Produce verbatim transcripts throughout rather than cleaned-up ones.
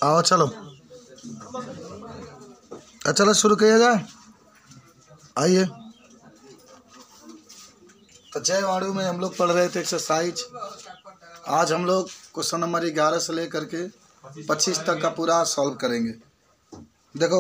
आओ चलो, चलो शुरू किया जाए। आइए। तो जय वाणु में हम लोग पढ़ रहे थे एक्सरसाइज। आज हम लोग क्वेश्चन नंबर ग्यारह से लेकर के पच्चीस तक का पूरा सॉल्व करेंगे। देखो,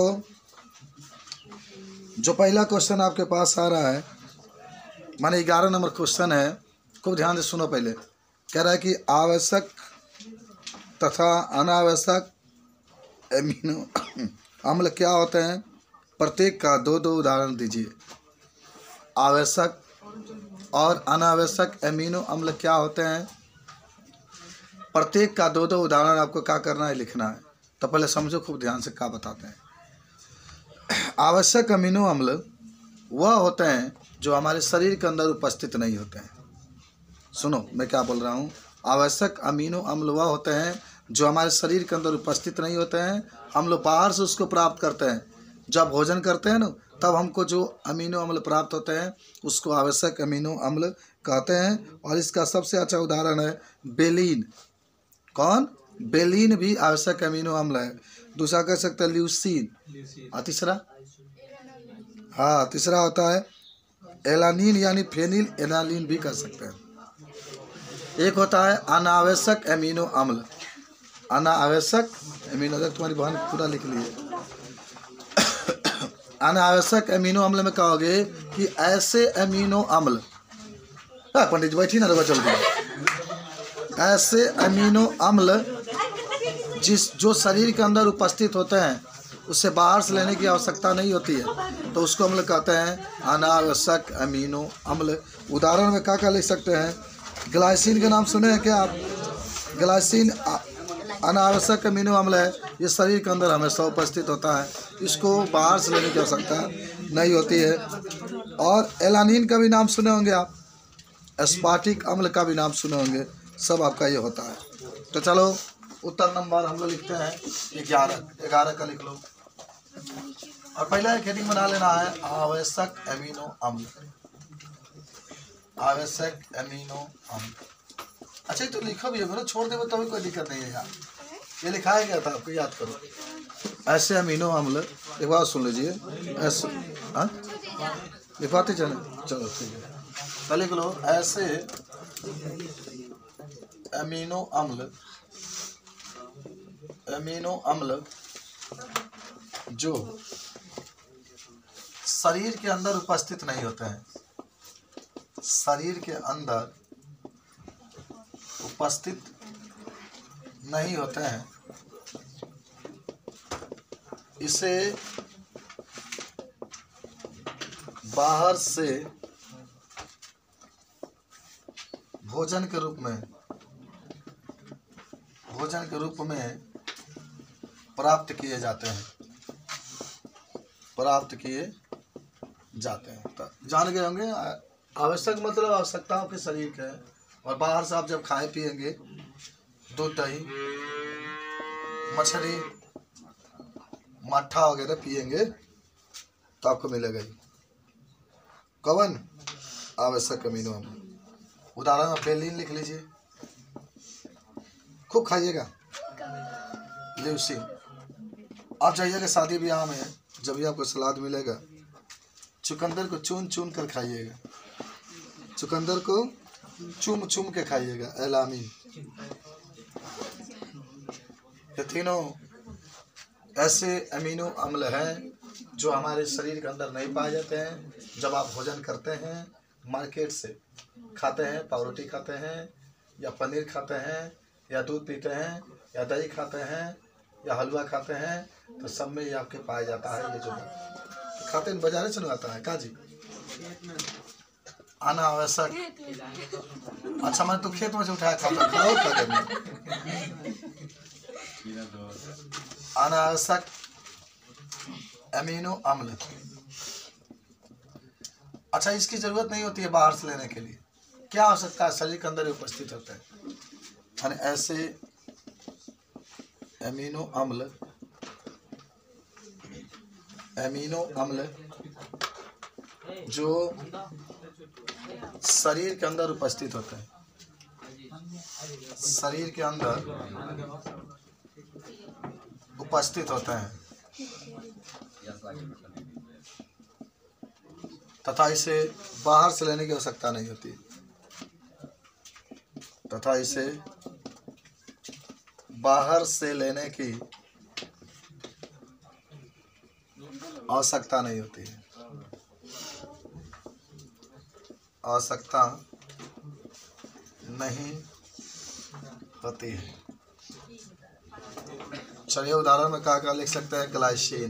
जो पहला क्वेश्चन आपके पास आ रहा है, माने ग्यारह नंबर क्वेश्चन है, खूब ध्यान से सुनो। पहले कह रहा है कि आवश्यक तथा अनावश्यक एमिनो अम्ल क्या होते हैं, प्रत्येक का दो दो उदाहरण दीजिए। आवश्यक और अनावश्यक एमिनो अम्ल क्या होते हैं, प्रत्येक का दो दो उदाहरण आपको क्या करना है, लिखना है। तो पहले समझो खूब ध्यान से क्या बताते हैं। आवश्यक अमीनो अम्ल वह होते हैं जो हमारे शरीर के अंदर उपस्थित नहीं होते हैं। सुनो मैं क्या बोल रहा हूँ। आवश्यक अमीनो अम्ल वह होते हैं जो हमारे शरीर के अंदर उपस्थित नहीं होते हैं, हम लोग बाहर से उसको प्राप्त करते हैं। जब भोजन करते हैं ना, तब हमको जो अमीनो अम्ल प्राप्त होते हैं उसको आवश्यक अमीनो अम्ल कहते हैं। और इसका सबसे अच्छा उदाहरण है बेलीन। कौन? बेलीन भी आवश्यक अमीनो अम्ल है। दूसरा कह सकते हैं ल्यूसीन। और तीसरा, हाँ तीसरा होता है एलानिन, यानी फेनिल एनालिन भी कर सकते हैं। एक होता है अनावश्यक एमिनो अम्ल। अनावश्यक एमिनो, तुम्हारी बहन पूरा लिख लिए। अनावश्यक एमिनो अम्ल में कहोगे कि ऐसे एमिनो अम्ल, पंडित जी बैठी ना रहो जल्दी। ऐसे एमिनो अम्ल जिस जो शरीर के अंदर उपस्थित होते हैं, उससे बाहर से लेने की आवश्यकता नहीं होती है, तो उसको हम लोग कहते हैं अनावश्यक अमीनो अम्ल। उदाहरण में क्या क्या लिख सकते हैं? ग्लाइसिन का नाम सुने हैं क्या आप? ग्लाइसिन अनावश्यक अमीनो अम्ल है, ये शरीर के अंदर हमेशा उपस्थित होता है, इसको बाहर से लेने की आवश्यकता नहीं होती है। और एलानिन का भी नाम सुने होंगे आप, एस्पार्टिक अम्ल का भी नाम सुने होंगे, सब आपका ये होता है। तो चलो उत्तर नंबर हम लोग लिखते हैं ग्यारह। ग्यारह का लिख लो। और पहला एक हेडिंग बना लेना है आवश्यक एमिनो अम्ल। आवश्यक एमिनो अम्ल। अच्छा तो लिखो भी होगा ना, छोड़ देवे तो भी कोई दिक्कत नहीं है यार। ये लिखाया गया था, आपको याद करो। ऐसे अमीनो अम्ल, एक बार सुन लीजिए। ऐसे हाँ लिखवाते चले, चलो ठीक है। तो लिख लो ऐसे अमीनो अम्ल, अमीनो अम्ल जो शरीर के अंदर उपस्थित नहीं होते हैं, शरीर के अंदर उपस्थित नहीं होते हैं, इसे बाहर से भोजन के रूप में भोजन के रूप में प्राप्त किए जाते हैं प्राप्त किए जाते हैं। तो जान गए होंगे, आवश्यक मतलब आवश्यकताओं के शरीर के है। और बाहर से आप जब खाए पिएंगे दूध दही मछली मट्ठा वगैरह पिएंगे तो आपको मिलेगा ही कवन आवश्यक अमीनो अम्ल। उदाहरण में बेलीन लिख लीजिए, खूब खाइएगा। ल्यूसीन। आप जाइएगा शादी ब्याह में, जब भी आपको सलाद मिलेगा, चुकंदर को चुन चुन कर खाइएगा, चुकंदर को चुम चुम के खाइएगा। एलामीन। ये तीनों ऐसे अमीनो अम्ल हैं जो हमारे शरीर के अंदर नहीं पाए जाते हैं। जब आप भोजन करते हैं, मार्केट से खाते हैं, पावरोटी खाते हैं या पनीर खाते हैं या दूध पीते हैं या दही खाते हैं या हलवा खाते हैं, तो सब में ये आपके पाया जाता है। ये जो खाते हैं बाजार से आता है का जी अनावश्यक। अच्छा मैंने तो खेत में से उठाया खाता खाओ खा अनावश्यक अमीनो अम्ल। अच्छा इसकी जरूरत नहीं होती है बाहर से लेने के लिए, क्या आवश्यकता है, शरीर के अंदर उपस्थित होता है। ऐसे अमीनो अम्ल अमीनो अम्ल जो शरीर के अंदर उपस्थित होते हैं, शरीर के अंदर उपस्थित होते हैं तथा इसे बाहर से लेने की आवश्यकता नहीं होती तथा इसे बाहर से लेने की आवश्यकता नहीं होती है आवश्यकता नहीं होती है। चलिए उदाहरण में क्या क्या लिख सकते हैं? ग्लाइसिन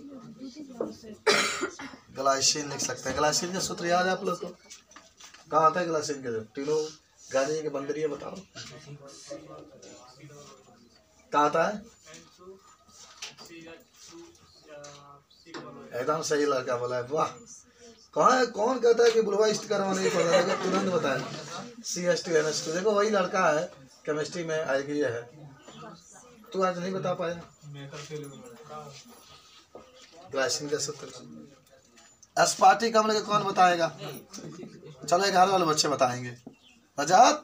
ग्लाइसिन लिख सकते हैं। ग्लाइसिन का सूत्र याद है आप लोग को? कहाँ आता है ग्लाइसिन के? तीनों गाड़ी के बंदरिया बताओ कहाँ आता है? एकदम सही लड़का बोला है, वाह। कौन है कौन कहता है कि बुलवा इस्ट करवा नहीं पड़ रहा है? तुरंत बताए C S T N S two. देखो वही लड़का है केमिस्ट्री में आई गई है। तू आज नहीं बता पाया ग्लाइसिन का सूत्र। एस्पार्टिक अम्ल का कौन बताएगा? चलो ग्यारह वाले बच्चे बताएंगे। आजाद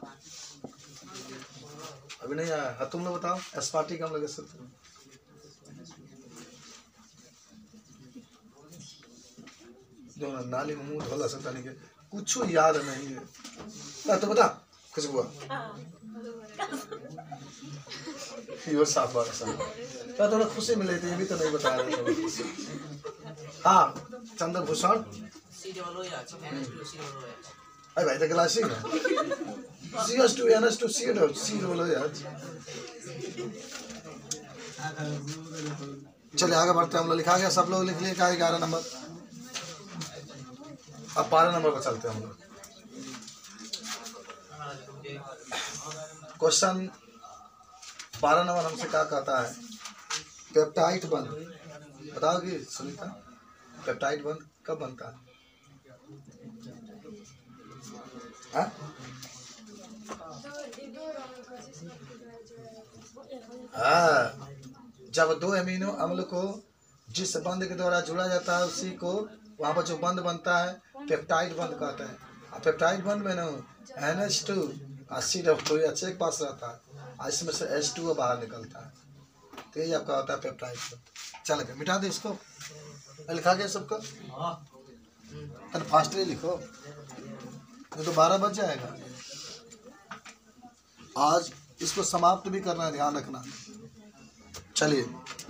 अभी नहीं आया, तुम लोग बताओ एस्पार्टिक अम्ल का सूत्र। जो नाली में मुंह धोला सकता नहीं के कुछ याद नहीं है तो बता खुशबुआ ये साफ बात है। थोड़ा खुशी मिले थे ये भी तो नहीं बताया था। हाँ चंद्रभूषण अरे भाई तो ग्लासी है C S two N S two C डो सी बोलो यार। चलिए आगे बढ़ते हैं हम लोग। लिखा गया सब लोग लिख लिए क्या? ग्यारह नंबर। अब बारह नंबर पर चलते हैं हम लोग। क्वेश्चन बारह नंबर हमसे क्या कहता है? पेप्टाइड बंध बताओगी सुनीता? पेप्टाइड बंध कब बनता है? हाँ हाँ जब दो एमिनो अम्ल को जिस बंध के द्वारा जुड़ा जाता है उसी को वहाँ पर जो बंध बनता है पेप्टाइड बंध कहते हैं। और पेप्टाइड बंध में ना एन एच टू और सी डब्ल्यू एच के पास रहता है और इसमें से एच टू बाहर निकलता है। तो ये आपका होता है पेप्टाइड बंध। चल गया मिटा दे इसको। लिखा गया सबको? अरे फास्टली लिखो ये तो बारह बज जाएगा। आज इसको समाप्त भी करना है, ध्यान रखना। चलिए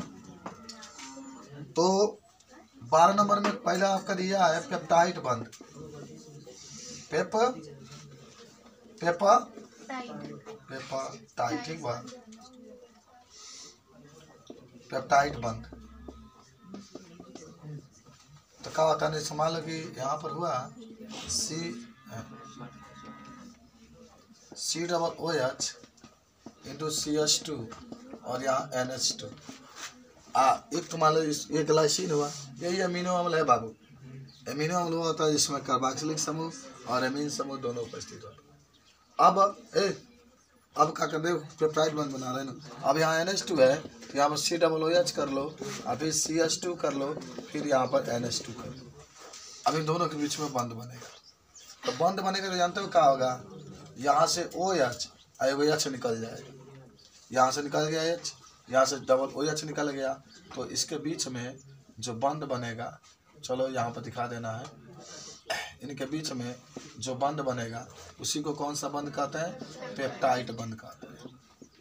तो बारह नंबर में पहला आपका दिया है पेप्टाइड बंध। पेप पेपा पेपा टाइट ठीक बात पेप्टाइड बंध। तो क्या होता है मान लो कि यहाँ पर हुआ C C double O H into C H two और यहाँ एन एच टू। आ एक तो मान लो ये ग्लाइसिन हुआ, यही अमीनो अम्ल है बाबू। अमीनो अम्ल होता है जिसमें कार्बोक्सिलिक समूह और एमीन समूह दोनों उपस्थित होते हैं। अब ए अब क्या कर दे पेप्टाइड बंध बना रहे ना। अब यहाँ एन एच टू है तो यहाँ पर सी डबल ओ एच कर लो और फिर सी एच टू कर लो फिर यहाँ पर एन एच टू कर लो। अब इन दोनों के बीच में बंध बनेगा। तो बंध बनेगा तो जानते हो क्या होगा? यहाँ से ओ एच ओ एच निकल जाएगा, यहाँ से निकल गया एच, यहाँ से डबल ओ एच निकल गया। तो इसके बीच में जो बंध बनेगा, चलो यहाँ पर दिखा देना है, इनके बीच में जो बंध बनेगा उसी को कौन सा बंध कहते हैं? पेप्टाइड बंध कहते हैं।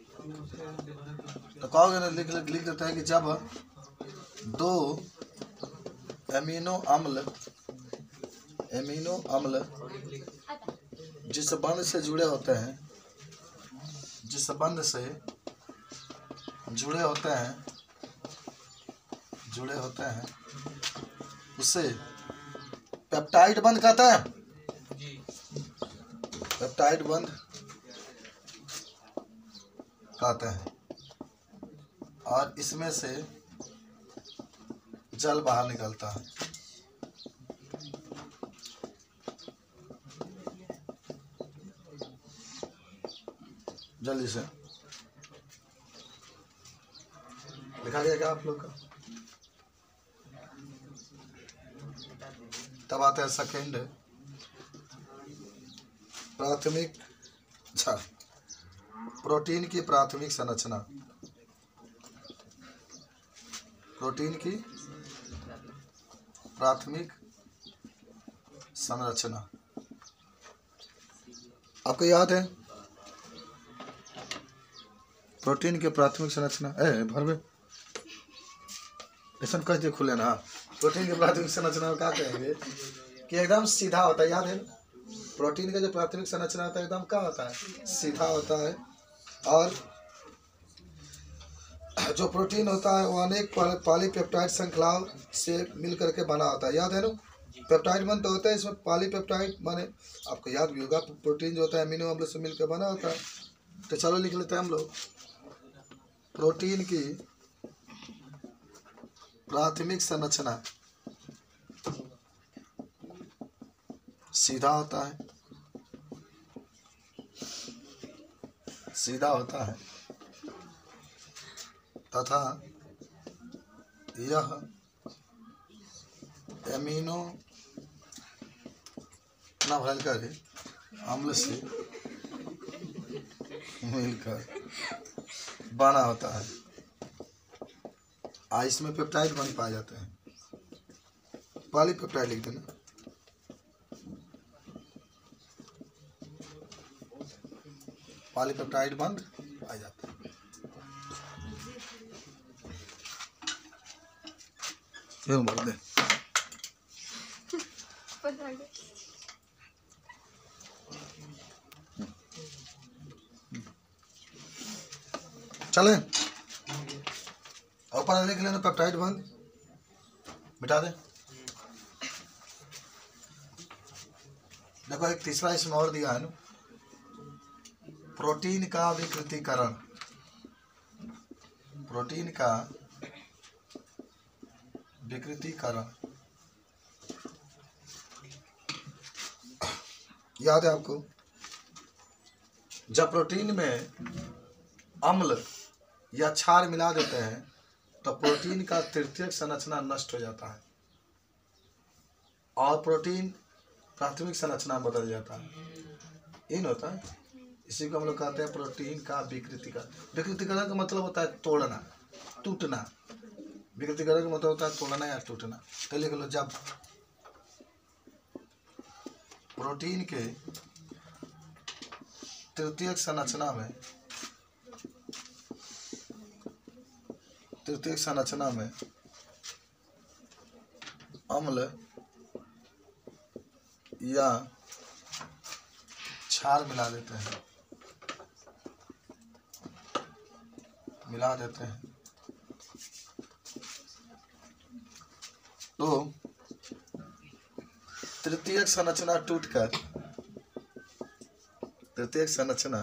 तो कहोगे ना लिख लिख देते हैं कि जब दो एमिनो अम्ल एमिनो अम्ल जिस बंध से जुड़े होते हैं जिस बंध से जुड़े होते हैं जुड़े होते हैं उसे पेप्टाइड बंध कहता है। पेप्टाइड बंध कहते हैं और इसमें से जल बाहर निकलता है। जल्दी से लिखा गया क्या आप लोग का? तब आता है सेकेंड प्राथमिक अच्छा प्रोटीन की प्राथमिक संरचना। प्रोटीन की प्राथमिक संरचना। आपको याद है प्रोटीन की प्राथमिक संरचना ए भर में ऐसा कह दिए खुले ना। प्रोटीन की प्राथमिक संरचना क्या कहेंगे कि एकदम सीधा होता है। याद है प्रोटीन का जो प्राथमिक संरचना होता है एकदम क्या होता है, सीधा होता है। और जो प्रोटीन होता है वो अनेक पॉलीपेप्टाइड श्रृंखलाओं से मिल करके बना होता है। याद है ना, पेप्टाइड बन तो होता है, इसमें पॉलीपेप्टाइड बने। आपको याद भी होगा प्रोटीन जो होता है अमीनो अम्ल से मिलकर बना होता है। तो चलो लिख लेते हैं हम लोग, प्रोटीन की प्राथमिक संरचना सीधा होता है, सीधा होता है तथा यह एमिनो ना भरकर अम्ल से मिलकर बना होता है। आ इसमें पेप्टाइड बन पाए जाते हैं, पॉलीपेप्टाइड लिख देना। पॉलीपेप्टाइड बंद पाए जाते हैं। ये भर दे। चले ऊपर लिख लेना पेप्टाइड बंद, मिटा दे। देखो एक तीसरा इसमें और दिया है ना, प्रोटीन का विकृतीकरण। प्रोटीन का विकृतीकरण याद है आपको, जब प्रोटीन में अम्ल या क्षार मिला देते हैं तो प्रोटीन का तृतीयक संरचना नष्ट हो जाता है और प्रोटीन प्राथमिक संरचना बदल जाता है। इन होता है, इसी को हम लोग कहते हैं प्रोटीन का विकृतीकरण। विकृतीकरण का मतलब होता है तोड़ना, टूटना। विकृतीकरण का मतलब होता है तोड़ना या टूटना। तो लिख लो, जब प्रोटीन के तृतीयक संरचना में तृतीयक संरचना में अम्ल या क्षार मिला देते हैं मिला देते हैं तो तृतीयक संरचना टूटकर तृतीयक संरचना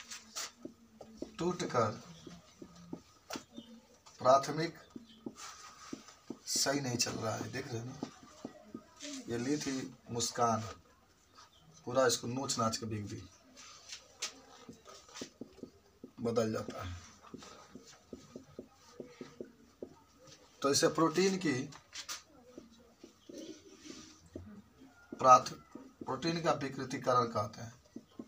टूटकर प्राथमिक सही नहीं चल रहा है। देख रहे ना, ये ली थी मुस्कान, पूरा इसको नोच नाच के बिक दी, बदल जाता है। तो इसे प्रोटीन की प्राथ प्रोटीन का विकृतीकरण कहते हैं।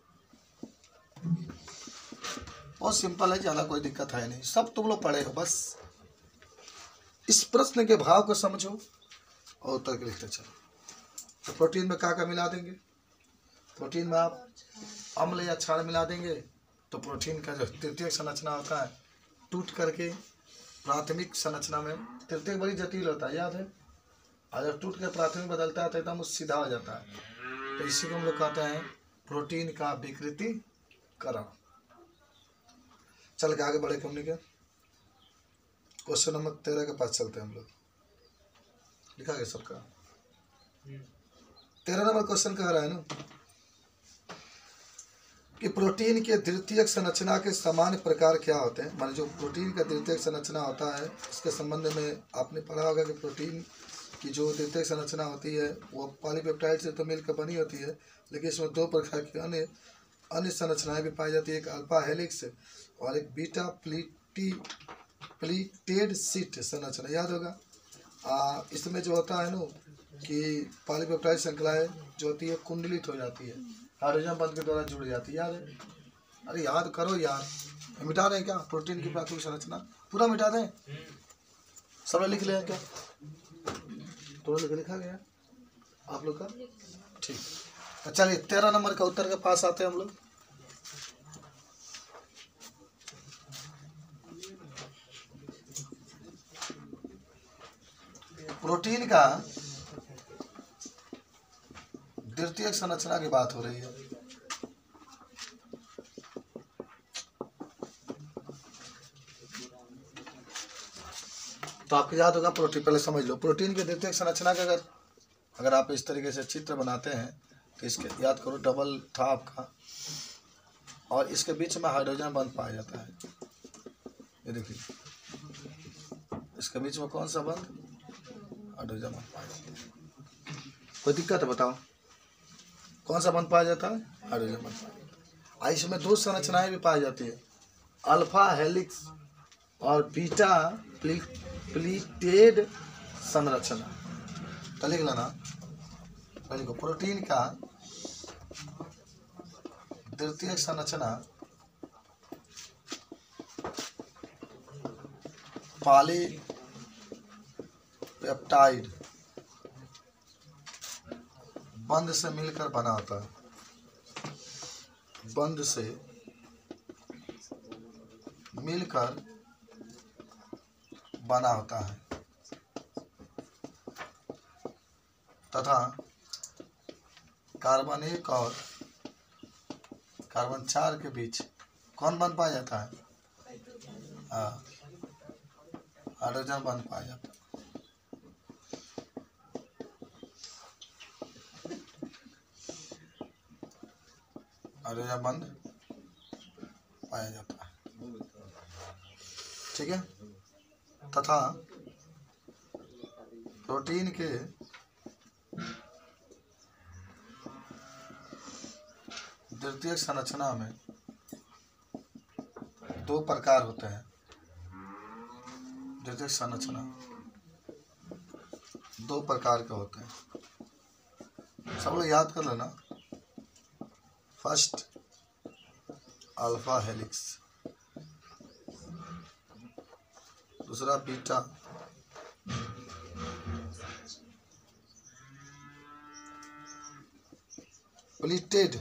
बहुत सिंपल है, ज़्यादा कोई दिक्कत है नहीं, सब तुम लोग पढ़े हो। बस इस प्रश्न के भाव को समझो और उत्तर के लिखते चलो। तो प्रोटीन में क्या क्या मिला देंगे, प्रोटीन में आप अम्ल या क्षार मिला देंगे तो प्रोटीन का जो तृतीयक संरचना होता है टूट करके प्राथमिक संरचना में, तृतीयक बड़ी जटिल होता है याद है, और जब टूट कर प्राथमिक बदलता है तो एकदम सीधा हो जाता है। तो इसी को हम लोग कहते हैं प्रोटीन का विकृतीकरण। चल के आगे बढ़े कम्युनी के क्वेश्चन नंबर तेरह के पास चलते हैं हम लोग। लिखा गया सबका तेरह नंबर क्वेश्चन कह रहा है ना कि प्रोटीन के द्वितीयक संरचना के सामान्य प्रकार क्या होते हैं। मान जो प्रोटीन का द्वितीयक संरचना होता है इसके संबंध में आपने पढ़ा होगा कि प्रोटीन की जो द्वितीयक संरचना होती है वो पॉलीपेप्टाइड से तो मिलकर बनी होती है, लेकिन इसमें दो प्रकार की अन्य अन्य संरचनाएं भी पाई जाती है, एक अल्फा हेलिक्स और एक बीटा प्लीटी प्लीटेड सीट संरचना। याद होगा आ, इसमें जो होता है ना कि पॉलीपेप्टाइड श्रृंखलाएं जो होती है कुंडलित हो जाती है, हाइड्रोजन बंध के द्वारा जुड़ जाती है। याद है, अरे याद करो यार, मिटा रहे हैं क्या प्रोटीन की प्राथमिक संरचना, पूरा मिटा दें, सब लोग लिख लें क्या? तो लोग लिखा गया आप लोग का? ठीक। तो चलिए तेरह नंबर का उत्तर के पास आते हैं हम लोग। प्रोटीन का द्वितीयक संरचना की बात हो रही है। तो आपको याद होगा प्रोटीन, पहले समझ लो प्रोटीन के द्वितीयक संरचना का अगर अगर आप इस तरीके से चित्र बनाते हैं तो इसके याद करो डबल था आपका, और इसके बीच में हाइड्रोजन बंध पाया जाता है। ये देखिए इसके बीच में कौन सा बंध? हाइड्रोजन बंध पाया जाता है। कोई दिक्कत है बताओ? कौन सा बंध पाया जाता है? हाइड्रोजन बंध पाया जाता है। इसमें दो संरचनाएं भी पाई जाती है, अल्फा हेलिक्स और बीटा प्लीटेड संरचना। तो लिख लेना पहले को, प्रोटीन का द्वितीयक संरचना पॉलीपेप्टाइड बंध से मिलकर बना होता है, बंध से मिलकर बना होता है तथा कार्बन एक और कार्बन चार के बीच कौन बंध पाया जाता है? हाँ, हाइड्रोजन बंध पाया जाता है। हाइड्रोजन बंध पाया जाता है, ठीक है। तथा प्रोटीन के द्वितीयक संरचना में दो प्रकार होते हैं। द्वितीयक संरचना दो प्रकार के होते हैं, सब लोग याद कर लेना। फर्स्ट अल्फा हेलिक्स, दूसरा बीटा प्लीटेड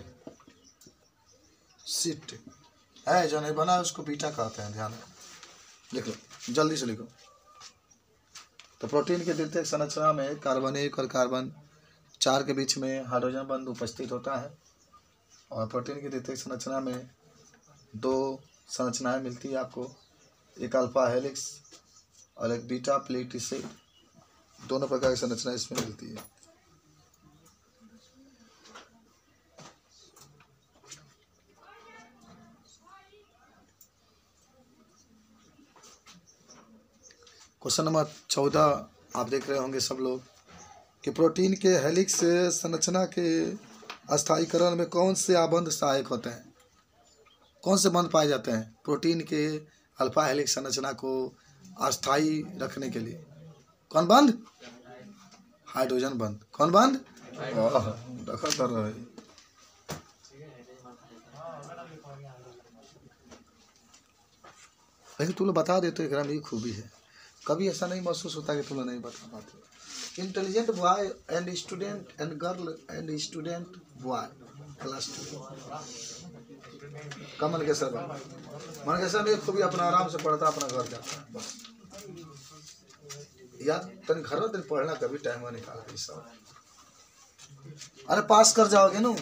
सीट है, जो नहीं बना उसको बीटा कहते हैं, ध्यान लिख लो, जल्दी से लिखो। तो प्रोटीन के द्वितीयक संरचना में कार्बन एक और कार्बन चार के बीच में हाइड्रोजन बंध उपस्थित होता है, और प्रोटीन की द्वितीयक संरचना में दो संरचनाएं मिलती है आपको, एक अल्फा हेलिक्स और एक बीटा प्लीटेड, दोनों प्रकार की संरचना इसमें मिलती है। क्वेश्चन नंबर चौदह आप देख रहे होंगे सब लोग कि प्रोटीन के हेलिक्स संरचना के अस्थायीकरण में कौन से आबंध सहायक होते हैं? कौन से बंध पाए जाते हैं प्रोटीन के अल्फा हेलिक्स संरचना को अस्थायी रखने के लिए? कौन बंध? हाइड्रोजन बंध। कौन बंध? लेकिन तुम लोग बता देते हो, मेरी खूबी है, कभी ऐसा नहीं महसूस होता कि तुम लोग नहीं बता पाते। Intelligent boy and student and girl and student boy class two कमल के सर मन के सर एक खूबी अपना आराम से पढ़ता अपना घर जाता, बस याद तन घर दिन पढ़ना कभी टाइम निकाल के सब। अरे पास कर जाओगे ना?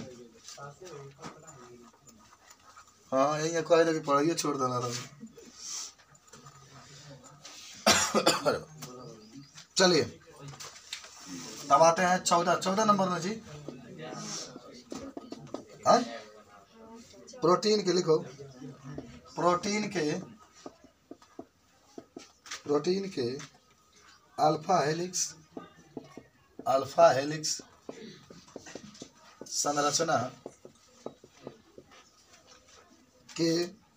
हाँ यही कहे कि पढ़ाइए छोड़ देना रहा। चलिए अब आते हैं चौदह चौदह नंबर में जी। है प्रोटीन के लिखो, प्रोटीन के प्रोटीन के अल्फा हेलिक्स अल्फा हेलिक्स संरचना के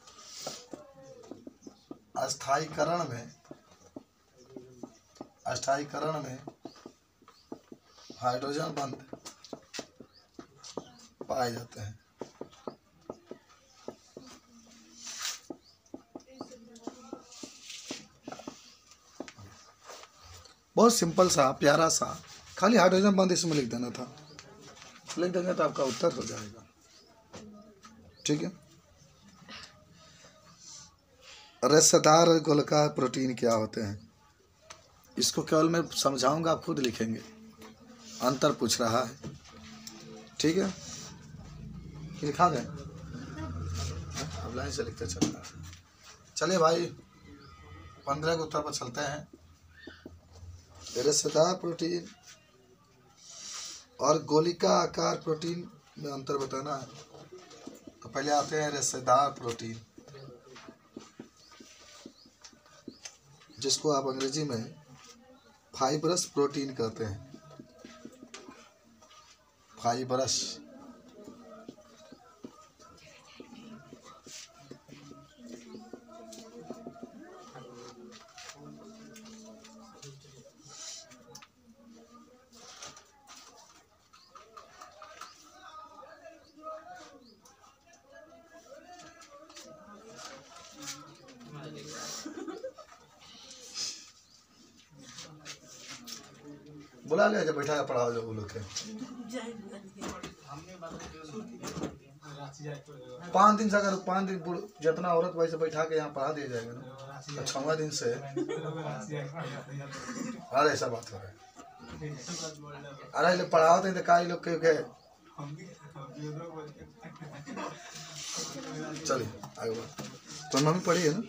अस्थायीकरण में अस्थायीकरण में हाइड्रोजन बंध पाए जाते हैं। बहुत सिंपल सा प्यारा सा, खाली हाइड्रोजन बंद इसमें लिख देना था, लिख देंगे तो आपका उत्तर हो जाएगा। ठीक है। रेशेदार गोलाकार प्रोटीन क्या होते हैं, इसको केवल मैं समझाऊंगा, आप खुद लिखेंगे। अंतर पूछ रहा है, ठीक है, लिखा दें, अब लाइन से लिखते चलना है। चलिए भाई, पंद्रह के उत्तर पर चलते हैं। रेशेदार प्रोटीन और गोलिका आकार प्रोटीन में अंतर बताना है। तो पहले आते हैं रेशेदार प्रोटीन, जिसको आप अंग्रेजी में फाइब्रस प्रोटीन कहते हैं। फाइब्रस, बुला लिया जब बैठा पढ़ाओ जो बोलो के पाँच दिन से, अगर पाँच दिन जितना औरत वैसे बैठा के यहाँ पढ़ा दिया जाएगा ना, छवा दिन से अरे ऐसा बात हो रहा है। अरे लोग पढ़ाओ तो का लोग के चलिए आगे बात। तो मम्मी पढ़ी है ना,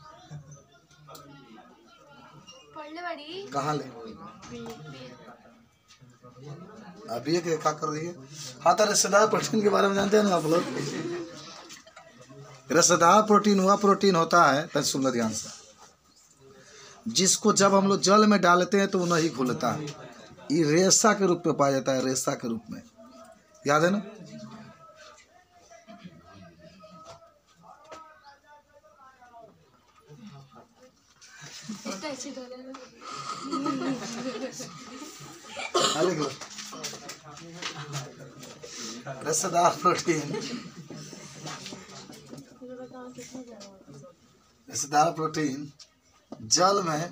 कहाँ ले अभी ये क्या कर रही है। हाँ, तो रेशेदार प्रोटीन के बारे में जानते हैं ना आप लोग। रेशेदार प्रोटीन वह प्रोटीन होता है, तो सुनना ध्यान से, जिसको जब हम लोग जल में डालते हैं तो वो नहीं घुलता है, ये रेशा के रूप में पाया जाता है, रेशा के रूप में, याद है ना। रेशेदार प्रोटीन, रेशेदार प्रोटीन जल में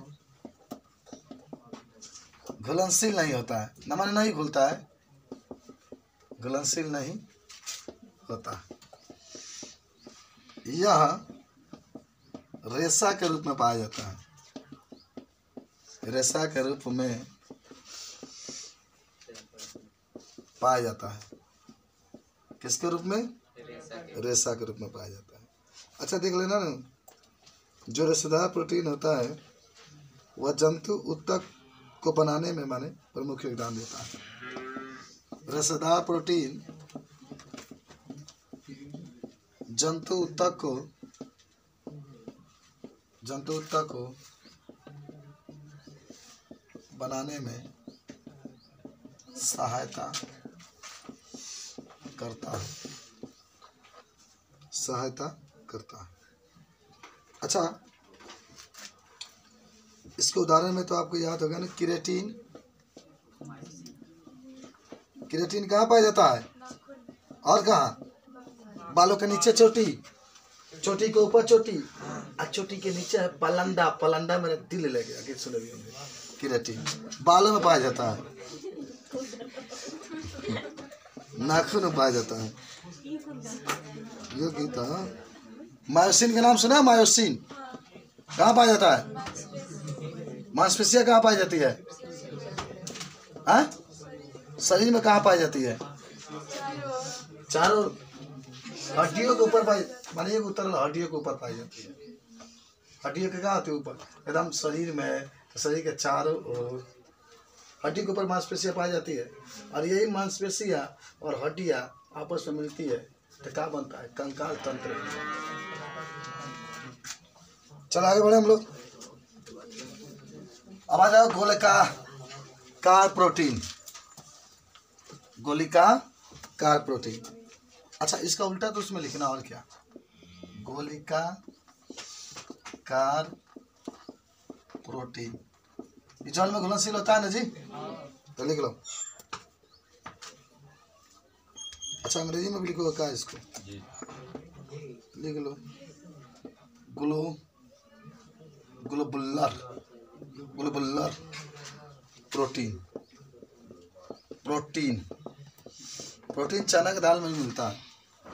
घुलनशील नहीं होता है, न माने नहीं घुलता है, घुलनशील नहीं होता। यह रेशा के रूप में पाया जाता है, रेशा के रूप में पाया जाता है। किसके रूप में? रेशा के रूप में पाया जाता है। अच्छा देख लेना ना, जो रेशेदार प्रोटीन होता है वह जंतु उत्तक को बनाने में माने प्रमुख योगदान देता है। रेशेदार प्रोटीन जंतु उत्तक को जंतु उत्तक को बनाने में सहायता करता है, सहायता करता है। अच्छा, इसके उदाहरण में तो आपको याद होगा ना, केराटिन। केराटिन कहाँ पाया जाता है और कहाँ? बालों के नीचे चोटी, चोटी के ऊपर चोटी, और चोटी के नीचे है पलंदा। पलंदा मेरे दिल ले गया, गीत सुने भी होंगे। केराटिन बालों में पाया जाता है, नाखून में पाया जाता है। ये गीता मायोसिन का नाम सुना है? मायोसिन कहाँ पाया जाता है? मांसपेशियाँ कहाँ पाई जाती है? हाँ, शरीर में कहाँ पाई जाती है? चारों हड्डियों के ऊपर पाई, मानिए उत्तर हड्डियों के ऊपर पाई जाती है। हड्डियों के कहाँ होती है? ऊपर एकदम शरीर में, शरीर के चारों ओर हड्डी के ऊपर मांसपेशियाँ पाई जाती है। और यही मांसपेशियाँ और हड्डियाँ आपस में मिलती है तो क्या बनता है? कंकाल तंत्र। चलो आगे बढ़े हम लोग। अब आ जाओ गोलिका कार प्रोटीन। गोलिका कार प्रोटीन, अच्छा इसका उल्टा तो उसमें लिखना, और क्या? गोलिका कार प्रोटीन जल में घुलनशील होता है ना जी, तो लिख लो। अच्छा अंग्रेजी में भी लिखो क्या इसको, लिख लो। ग्लो globular globular protein. Protein protein चना की दाल में भी मिलता है।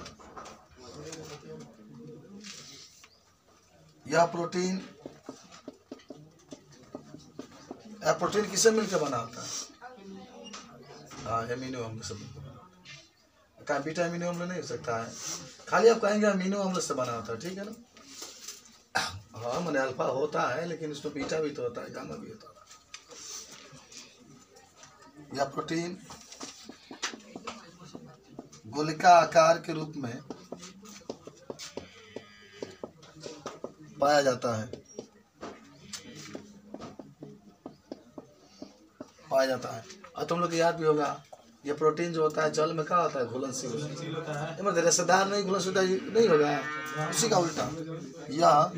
यह प्रोटीन यह प्रोटीन किससे मिलकर बना होता है? हाँ, एमिनो अम्ल से मिलकर बना होता है। कहाँ बीटा एमिनो अम्ल नहीं हो सकता है, खाली आप कहेंगे अमीनो अम्ल से बना होता है, ठीक है ना। हाँ मैंने अल्फा होता है, लेकिन इसमें बीटा भी तो होता है, गामा भी होता है। यह प्रोटीन गोलिका आकार के रूप में पाया जाता है पाया जाता है और तुम लोग को याद भी होगा, ये प्रोटीन जो होता है जल में क्या होता है? घुलनशील होता है। मतलब रेशेदार नहीं, घुलनशील नहीं होगा, उसी का उल्टा। यह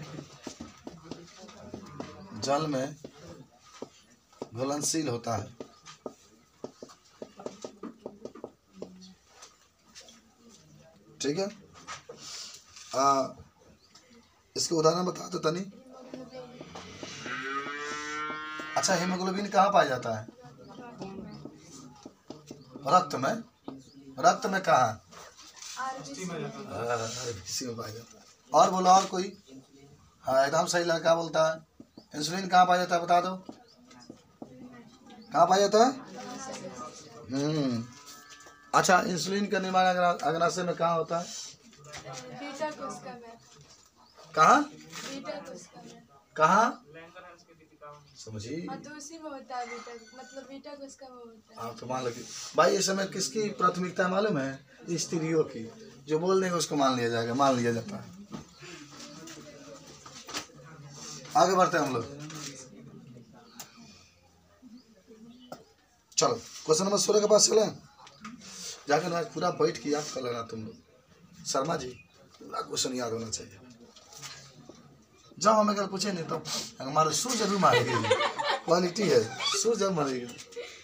जल में घुलनशील होता है। ठीक है। आ, इसके उदाहरण बता दो तनी। अच्छा, हीमोग्लोबिन कहाँ पाया जाता है? रक्त में। रक्त में कहाँ? इसी में पाया जाता है। और बोलो और कोई? हाँ एकदम सही लड़का बोलता है। इंसुलिन कहाँ पाया जाता है बता दो? कहाँ पाया जाता है? हम्म अच्छा, इंसुलिन का निर्माण अग्नाशय में कहाँ होता है? बीटा कोशिका में। कहाँ? बीटा कोशिका में। कहाँ? समझी? हाँ, तो उसी में होता है बीटा, मतलब बीटा कोशिका में होता है। हाँ तो मान लो कि भाई इस समय किसकी प्राथमिकता मालूम है? स्त्रियों की। जो बोल देंगे उसको मान लिया जाएगा, मान लिया जाता है। आगे बढ़ते हैं हम लोग। चलो क्वेश्चन नंबर सोलह के पास चले। जाकर आज पूरा बैठ के याद कर लेना तुम लोग। शर्मा जी पूरा क्वेश्चन याद होना चाहिए। जब हमें अगर पूछे नहीं तो हमारे सू जरूर मारेगी, क्वालिटी है, सू जरूर मारेगी।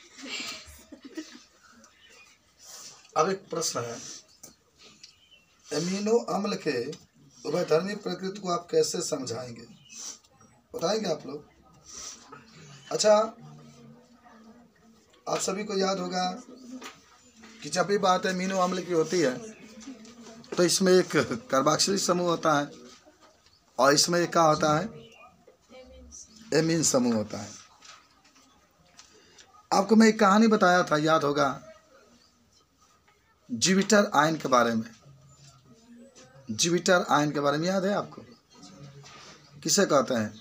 अब एक प्रश्न है, एमिनो अम्ल के उभयधर्मी प्रकृति को आप कैसे समझाएंगे? बताएंगे आप लोग? अच्छा, आप सभी को याद होगा कि जब भी बात एमिनो अम्ल की होती है तो इसमें एक कार्बोक्सिलिक समूह होता है और इसमें क्या होता है? एमीन समूह होता है। आपको मैं एक कहानी बताया था, याद होगा, ज्यूपिटर आयन के बारे में। ज्यूपिटर आयन के बारे में याद है आपको? किसे कहते हैं?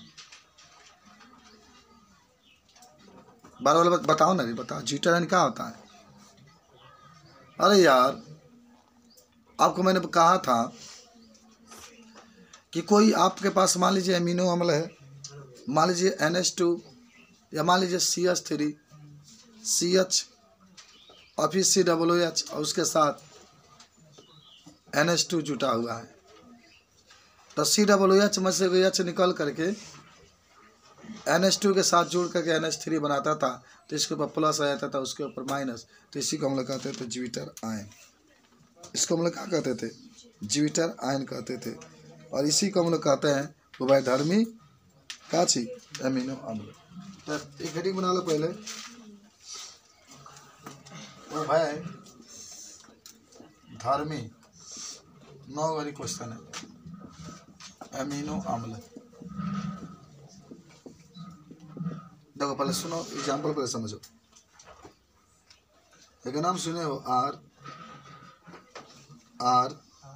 बार बार बताओ ना, बताओ ज्यूपिटर आयन क्या होता है? अरे यार, आपको मैंने कहा था कि कोई आपके पास मान लीजिए एमिनो अम्ल है, मान लीजिए एन एच टू या मान लीजिए C H three, C H और फिर सी डब्ल्यू एच और उसके साथ एन एच टू जुटा हुआ है। तो सी डब्ल्यू एच में से एच निकल करके एन एच टू के साथ जुड़ करके एन एच थ्री बनाता था, तो इसके ऊपर प्लस आ जाता था, उसके ऊपर माइनस। तो इसी को हम लोग कहते थे ज्यूपिटर आयन। इसको हम लोग क्या कहते थे? ज्यूपिटर आयन कहते थे। और इसी को हम लोग कहते हैं उभयधर्मी क्या चीज? एमिनो अम्ल। तो एक हेडिंग बना लो पहले, उभय धर्मी, नौ वाली क्वेश्चन है, एमिनो अम्ल। देखो पहले सुनो, एग्जाम्पल पहले समझो। एक नाम सुने हो, R R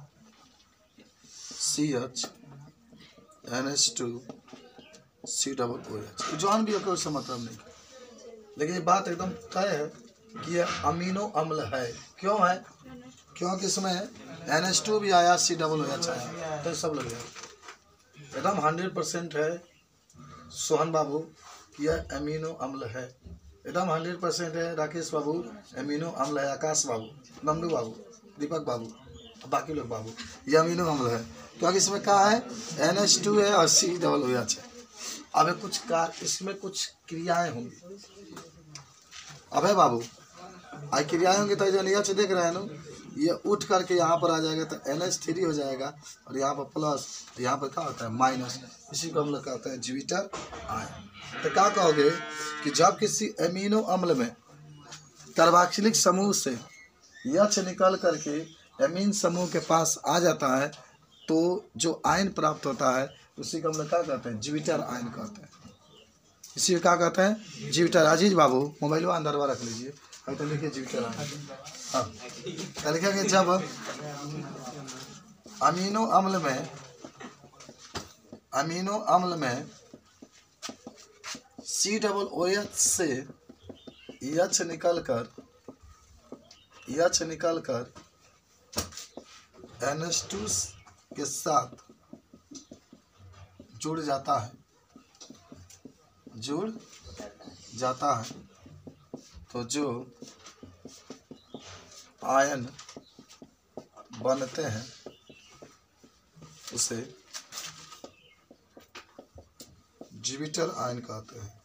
C H N H two C double O H. जॉन भी होकर उससे मतलब नहीं, लेकिन ये बात एकदम तय है कि यह अमीनो अम्ल है। क्यों है? क्योंकि इसमें एन एच टू भी आया, सी डबल ओ एच आया, तो सब लोग एकदम हंड्रेड परसेंट है सोहन बाबू, यह एमिनो अम्ल है। एकदम हंड्रेड परसेंट है राकेश बाबू, एमिनो अम्ल है। आकाश बाबू, नंदू बाबू, दीपक बाबू, बाकी लोग बाबू, ये अमीनो अम्ल है। क्योंकि इसमें क्या है? एन एच टू है और सी डबल ओ एच है। अब कुछ कार इसमें कुछ क्रियाएं होंगी। अबे बाबू, आई क्रियाएं होंगी तो जो एच देख रहे हैं ना, ये उठ करके यहाँ पर आ जाएगा तो एन एच थ्री हो जाएगा और यहाँ पर प्लस, यहाँ पर क्या होता है? माइनस। इसी को हम लोग कहते हैं ज्यूपिटर आयन। तो क्या कहोगे कि जब किसी अमीनो अम्ल में कार्बोक्सिलिक समूह से यक्ष निकल करके एमीन समूह के पास आ जाता है तो जो आयन प्राप्त होता है उसी को हम लोग क्या कहते हैं, ज्विटर आयन कहते हैं। इसी को क्या कहते हैं, ज्विटर। अजीज बाबू मोबाइल अंदर रख लीजिए, अभी तो लिखिए ज्विटर आयन। हाँ, क्या लिखेंगे, जब अमीनो अम्ल में अमीनो अम्ल में सी डबल ओ एच से यक्ष निकल कर यक्ष निकल कर एन एच टू के साथ जुड़ जाता है जुड़ जाता है तो जो आयन बनते हैं उसे ज्विटर आयन कहते हैं।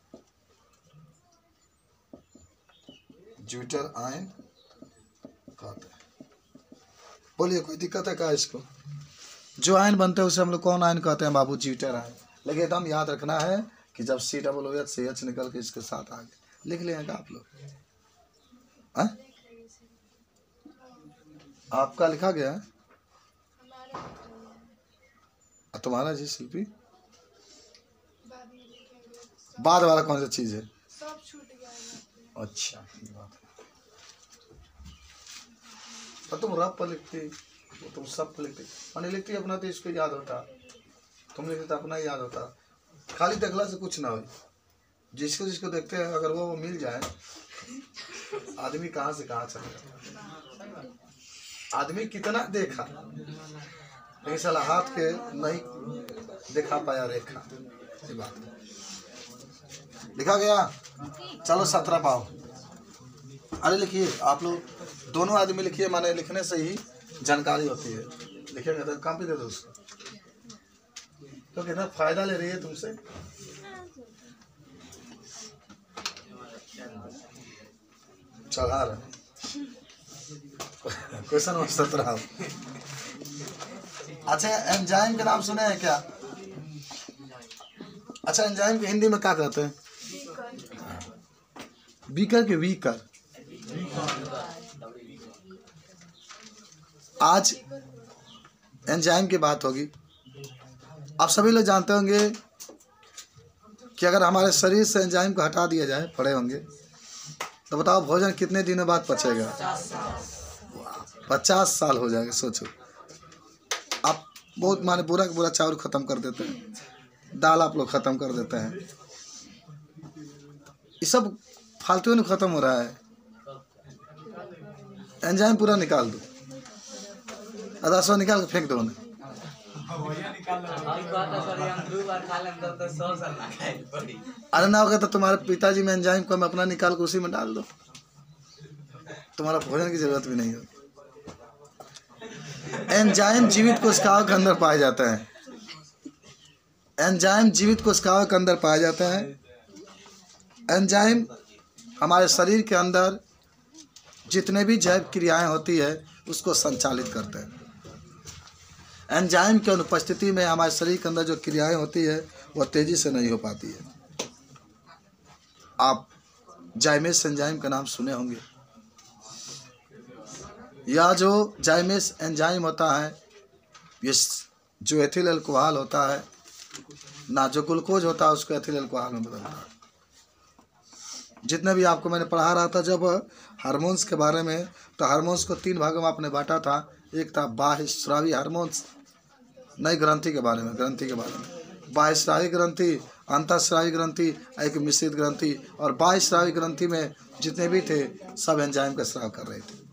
ज्विटर आयन कहते हैं। बोलिए, कोई दिक्कत है क्या इसको? जो आयन बनते हैं उसे हम लोग कौन आयन कहते हैं बाबू? Zwitter ion. लेकिन एकदम याद रखना है कि जब सी डबल ओ एच से एच निकल के इसके साथ आ गए, लिख लेंगे आप लोग? हाँ, आपका लिखा गया है? तुम्हारा जी शिल्पी? बाद वाला कौन सा चीज है? सब छूट गया। अच्छा, ये बात है। तो तुम रब पर लिखती, तो तुम सब पर लिखती, मैंने लिखती अपना तो इसको याद होता, तुम लिखते तो अपना याद होता। खाली देखला से कुछ ना हो, जिसको जिसको देखते हैं अगर वो, वो मिल जाए, आदमी कहाँ से कहाँ चले जाए। आदमी कितना देखा लेकिन साला हाथ के नहीं देखा पाया रेखा। ये बात लिखा गया। चलो सत्रह पाओ। अरे लिखिए आप लोग दोनों आदमी लिखिए, माने लिखने से ही जानकारी होती है। लिखिएगा तो काम पे दे दो उसको, तो कितना फायदा ले रही है तुमसे। चढ़ा रहे क्वेश्चन सत्रह। अच्छा, एंजाइम के नाम सुने हैं क्या? अच्छा, एंजाइम के हिंदी में क्या कहते हैं? बीकर के वीकर। आज एंजाइम की बात होगी। आप सभी लोग जानते होंगे कि अगर हमारे शरीर से एंजाइम को हटा दिया जाए, पड़े होंगे, तो बताओ भोजन कितने दिनों बाद पचेगा? पचास साल हो जाएगा। सोचो, आप बहुत माने बुरा बुरा चावल खत्म कर देते हैं, दाल आप लोग खत्म कर देते हैं, ये सब फालतू में खत्म हो रहा है। एंजाइम पूरा निकाल दो, आधा सौ निकाल के फेंक दो ना। अरे ना होगा तो तुम्हारे पिताजी में एंजाइम को मैं अपना निकाल के उसी में डाल दो, तुम्हारा भोजन की जरूरत भी नहीं हो। एंजाइम जीवित कोशिकाओं के अंदर पाए जाते हैं। एंजाइम जीवित कोशिकाओं के अंदर पाए जाते हैं। एंजाइम हमारे शरीर के अंदर जितने भी जैव क्रियाएं होती है उसको संचालित करते हैं। एंजाइम की अनुपस्थिति में हमारे शरीर के अंदर जो क्रियाएं होती है वह तेजी से नहीं हो पाती है। आप जाइमेस एंजाइम का नाम सुने होंगे। यह जो जाइमेस एंजाइम होता है, ये जो एथिल अल्कोहल होता है ना, जो ग्लूकोज होता है उसको एथिल अल्कोहल में बदलता है। जितने भी आपको मैंने पढ़ा रहा था जब हार्मोन्स के बारे में, तो हार्मोन्स को तीन भागों में आपने बांटा था। एक था बाह्य स्रावी हार्मोन्स, नई ग्रंथि के बारे में, ग्रंथि के बारे में बाह्य स्रावी ग्रंथि, अंतःस्रावी ग्रंथि, एक मिश्रित ग्रंथि। और बाह्य स्रावी ग्रंथि में जितने भी थे सब एंजाइम का स्राव कर रहे थे।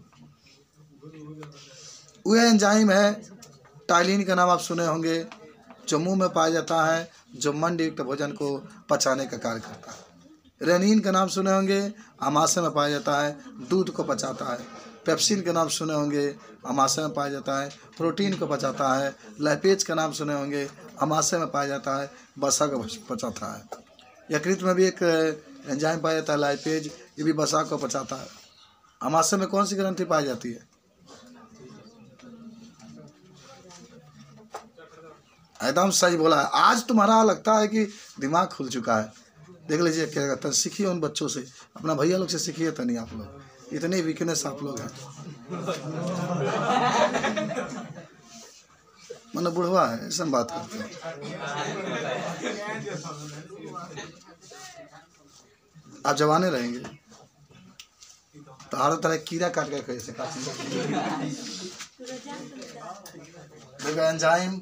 वह एंजाइम है टाइलिन का नाम आप सुने होंगे, जो मुंह में पाया जाता है, जो मंडयुक्त भोजन को पचाने का कार्य करता है। रेनिन का नाम सुने होंगे, आमाशय में पाया जाता है, दूध को पचाता है। पेप्सिन का नाम सुने होंगे, आमाशय में पाया जाता है, प्रोटीन को पचाता है। लाइपेज का नाम सुने होंगे, आमाशय में पाया जाता है, वसा को पचाता है। यकृत में भी एक एंजाइम पाया जाता है लाइपेज, ये भी वसा को पचाता है। आमाशय में कौन सी ग्रंथि पाई जाती है? एकदम सही बोला है। आज तुम्हारा लगता है कि दिमाग खुल चुका है। देख लीजिए क्या कहता है, सीखिए उन बच्चों से, अपना भैया लोग से सीखिए तो नहीं आप लोग, इतने वीकनेस आप लोग हैं। मन बुढ़वा है ऐसा बात करते हैं। आप जवाने रहेंगे तो हर तरह कीड़ा काट कर कैसे काटेंगे। देखो एंजाइम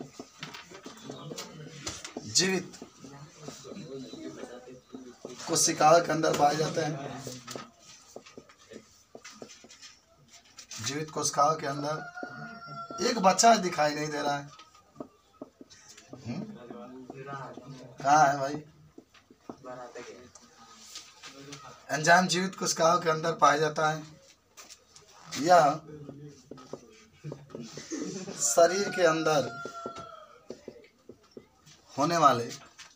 जीवित कोशिकाओं के अंदर पाए जाते हैं। जीवित कोशिकाओं के अंदर एक बच्चा दिखाई नहीं दे रहा है। कहाँ है भाई? एंजाइम जीवित कोशिकाओं के अंदर पाया जाता है। यह शरीर के अंदर होने वाले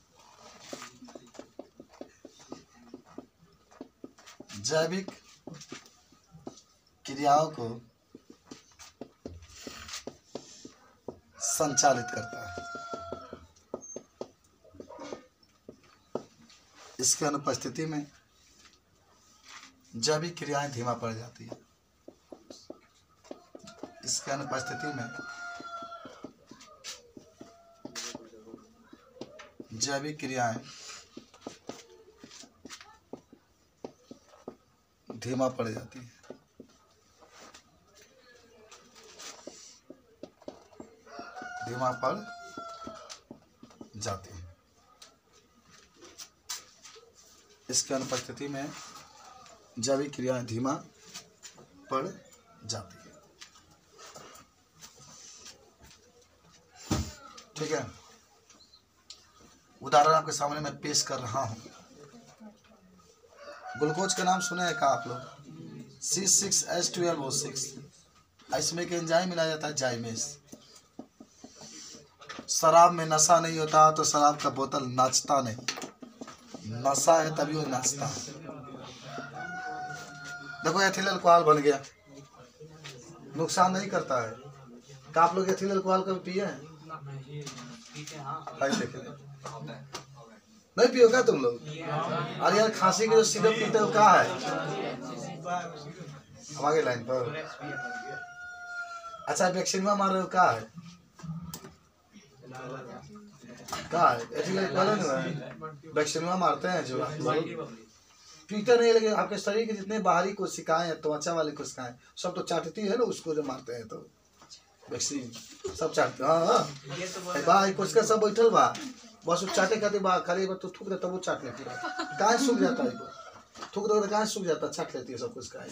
जैविक क्रियाओं को संचालित करता है। इसके अनुपस्थिति में जैविक क्रियाएं धीमा पड़ जाती है। इसके अनुपस्थिति में जैविक क्रियाएं धीमा पड़ जाती है। धीमा पड़ जाती है। इसके अनुपस्थिति में जैविक क्रियाएं धीमा पड़ जाती है। ठीक है, उदाहरण आपके सामने मैं पेश कर रहा हूं। ग्लूकोज का नाम सुना है क्या आप लोग? C six H twelve O six. इसमें एक एंजाइम मिलाया जाता है जाइमेस। शराब में नशा नहीं होता तो शराब का बोतल नाचता नहीं, नशा है तभी वो नाचता है। देखो एथिल अल्कोहल बन गया, नुकसान नहीं करता है। क्या आप लोग एथिल अल्कोहल कभी पिए हैं? नहीं पियो क्या तुम लोग? अरे यार खांसी के जो सिरप पीते हो क्या है? हम आगे लाइन पर। अच्छा वैक्सीन में मार रहे हो क्या है? क्या है? एथिल अल्कोहल वैक्सीन में मारते हैं जो पीते नहीं, लेकिन आपके शरीर के जितने बाहरी कोशिकाएं हैं, त्वचा वाली कोशिकाएं सब तो चाटती है ना उसको, जो मारते हैं तो वैक्सीन सब चाटते। हाँ हाँ भाई कोशिका सब बैठल बा, बस चाटे खातिर बा, खाली तो थूक दे तब वो चाट लेती है। कहाँ सूख जाता है? थूक दो कहाँ सूख जाता है, चाट लेती है सब कुछ।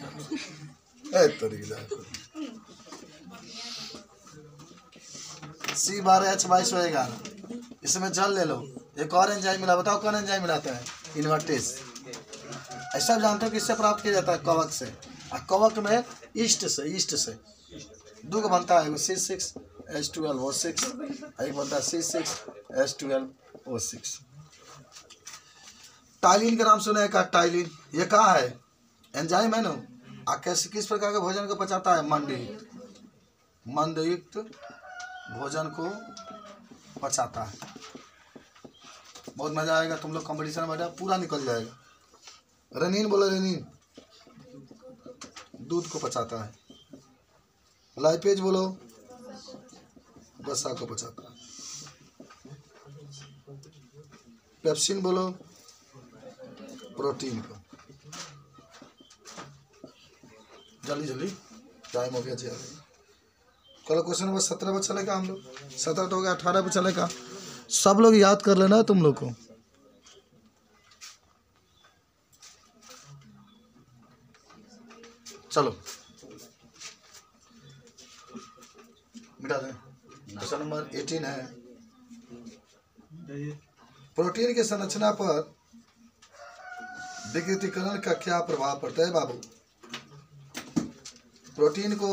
सी बारह एच बाईस होएगा, इसमें जल ले लो। एक और एंजाइम मिला, बताओ कौन एंजाइम मिलाते हैं? इन्वर्टेज। ऐसा जानते हो किससे प्राप्त किया जाता है? कवक से। और कवक में ईस्ट से, ईस्ट से दो का बनता है, C six H twelve O six, एक बनता है C six H twelve O six. Ptyalin का नाम सुना है क्या? टाइलिन ये कहाँ है? एंजाइम है ना। आ कैसे किस प्रकार के भोजन को पचाता है? मंदयुक्त। मंदयुक्त भोजन को पचाता है। बहुत मजा आएगा, तुम लोग कंपटीशन में बैठा पूरा निकल जाएगा। रेनिन बोलो, रेनिन दूध को पचाता है। लाइपेज बोलो, वसा को पचाता है। पेप्सिन बोलो, प्रोटीन को। जल्दी जल्दी टाइम हो गया जी। कल क्वेश्चन नंबर सत्रह पर चलेगा हम लोग, सत्रह तो हो गया, अठारह पर चलेगा। सब लोग याद कर लेना तुम लोग को। चलो मिटा दें। क्वेश्चन नंबर अठारह है, प्रोटीन की संरचना पर विकृतीकरण का क्या प्रभाव पड़ता है बाबू? प्रोटीन को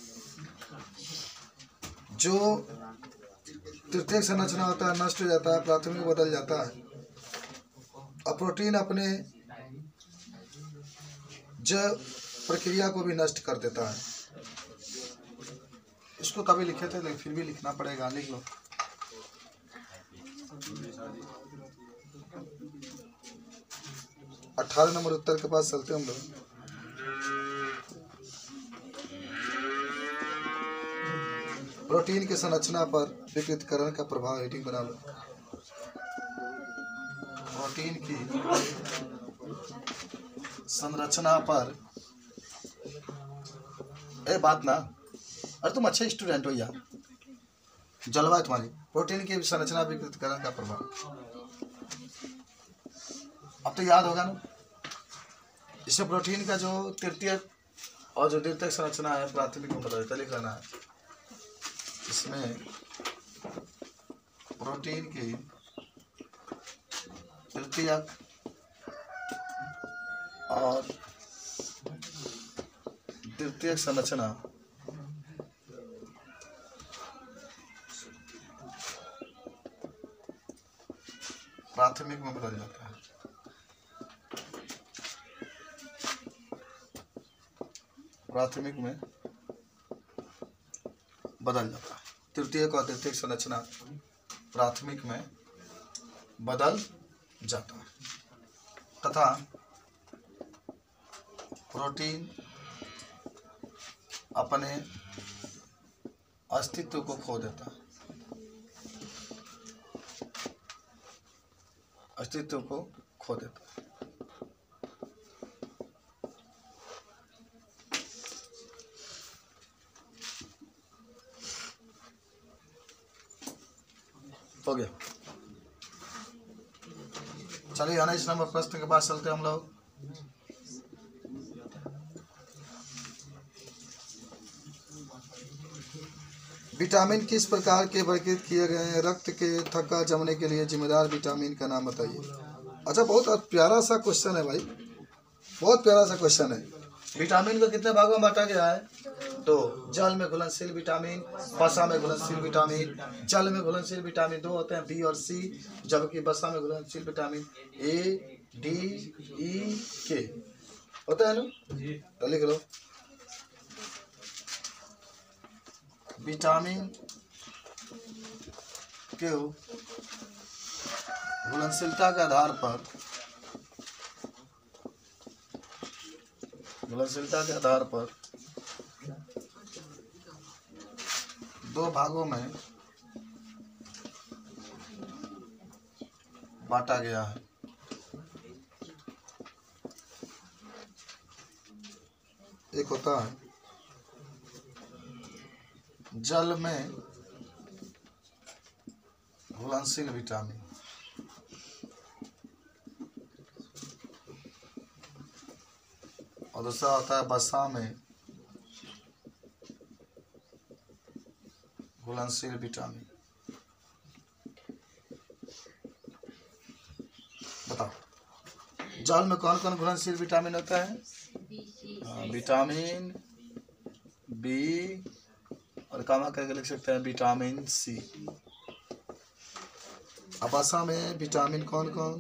जो तृतीयक संरचना होता है नष्ट हो जाता है, प्राथमिक बदल जाता है। और प्रोटीन अपने जैव प्रक्रिया को भी नष्ट कर देता है। इसको कभी लिखे थे लेकिन फिर भी लिखना पड़ेगा, लिख लो। अठारह नंबर उत्तर के पास चलते हम लोग। प्रोटीन की संरचना पर विकृतीकरण का प्रभाव, हेडिंग बना लो। प्रोटीन की संरचना पर, ए बात ना, अरे तुम अच्छे स्टूडेंट हो यार, जलवा तुम्हारी। प्रोटीन की संरचना विकृतीकरण का प्रभाव, अब तो याद होगा ना। इससे प्रोटीन का जो तृतीय और जो द्वितीयक संरचना है प्राथमिक में बता देता, लिख लेना है। इसमें प्रोटीन की तृतीयक और द्वितीयक संरचना प्राथमिक में बदल जाता है। प्राथमिक में बदल जाता है। तृतीयक और द्वितीयक संरचना प्राथमिक में बदल जाता है तथा प्रोटीन अपने अस्तित्व को खो देता है, अस्तित्व को खो देता है। हो गया। चलिए उन्नीस नंबर प्रश्न के पास चलते हम लोग। विटामिन किस प्रकार के वर्गीकृत किए गए हैं? रक्त के थक्का जमने के लिए जिम्मेदार विटामिन का नाम बताइए। अच्छा, बहुत प्यारा सा क्वेश्चन है भाई, बहुत प्यारा सा क्वेश्चन है। विटामिन को कितने भागों में बांटा गया है? दो। जल में घुलनशील विटामिन, वसा में घुलनशील विटामिन। जल में घुलनशील विटामिन दो होते हैं, बी और सी, जबकि वसा में घुलनशील विटामिन ए, डी, ई, के होता है ना। तो लिख लो, विटामिन के घुलनशीलता के आधार पर घुलनशीलता के आधार पर दो भागों में बांटा गया है। एक होता है जल में घुलनशील विटामिन, और दूसरा होता है वसा में घुलनशील विटामिन। बताओ, जल में कौन कौन घुलनशील विटामिन होता है? विटामिन बी, और कामा करके लिख सकते हैं विटामिन सी। अब वसा में विटामिन कौन कौन?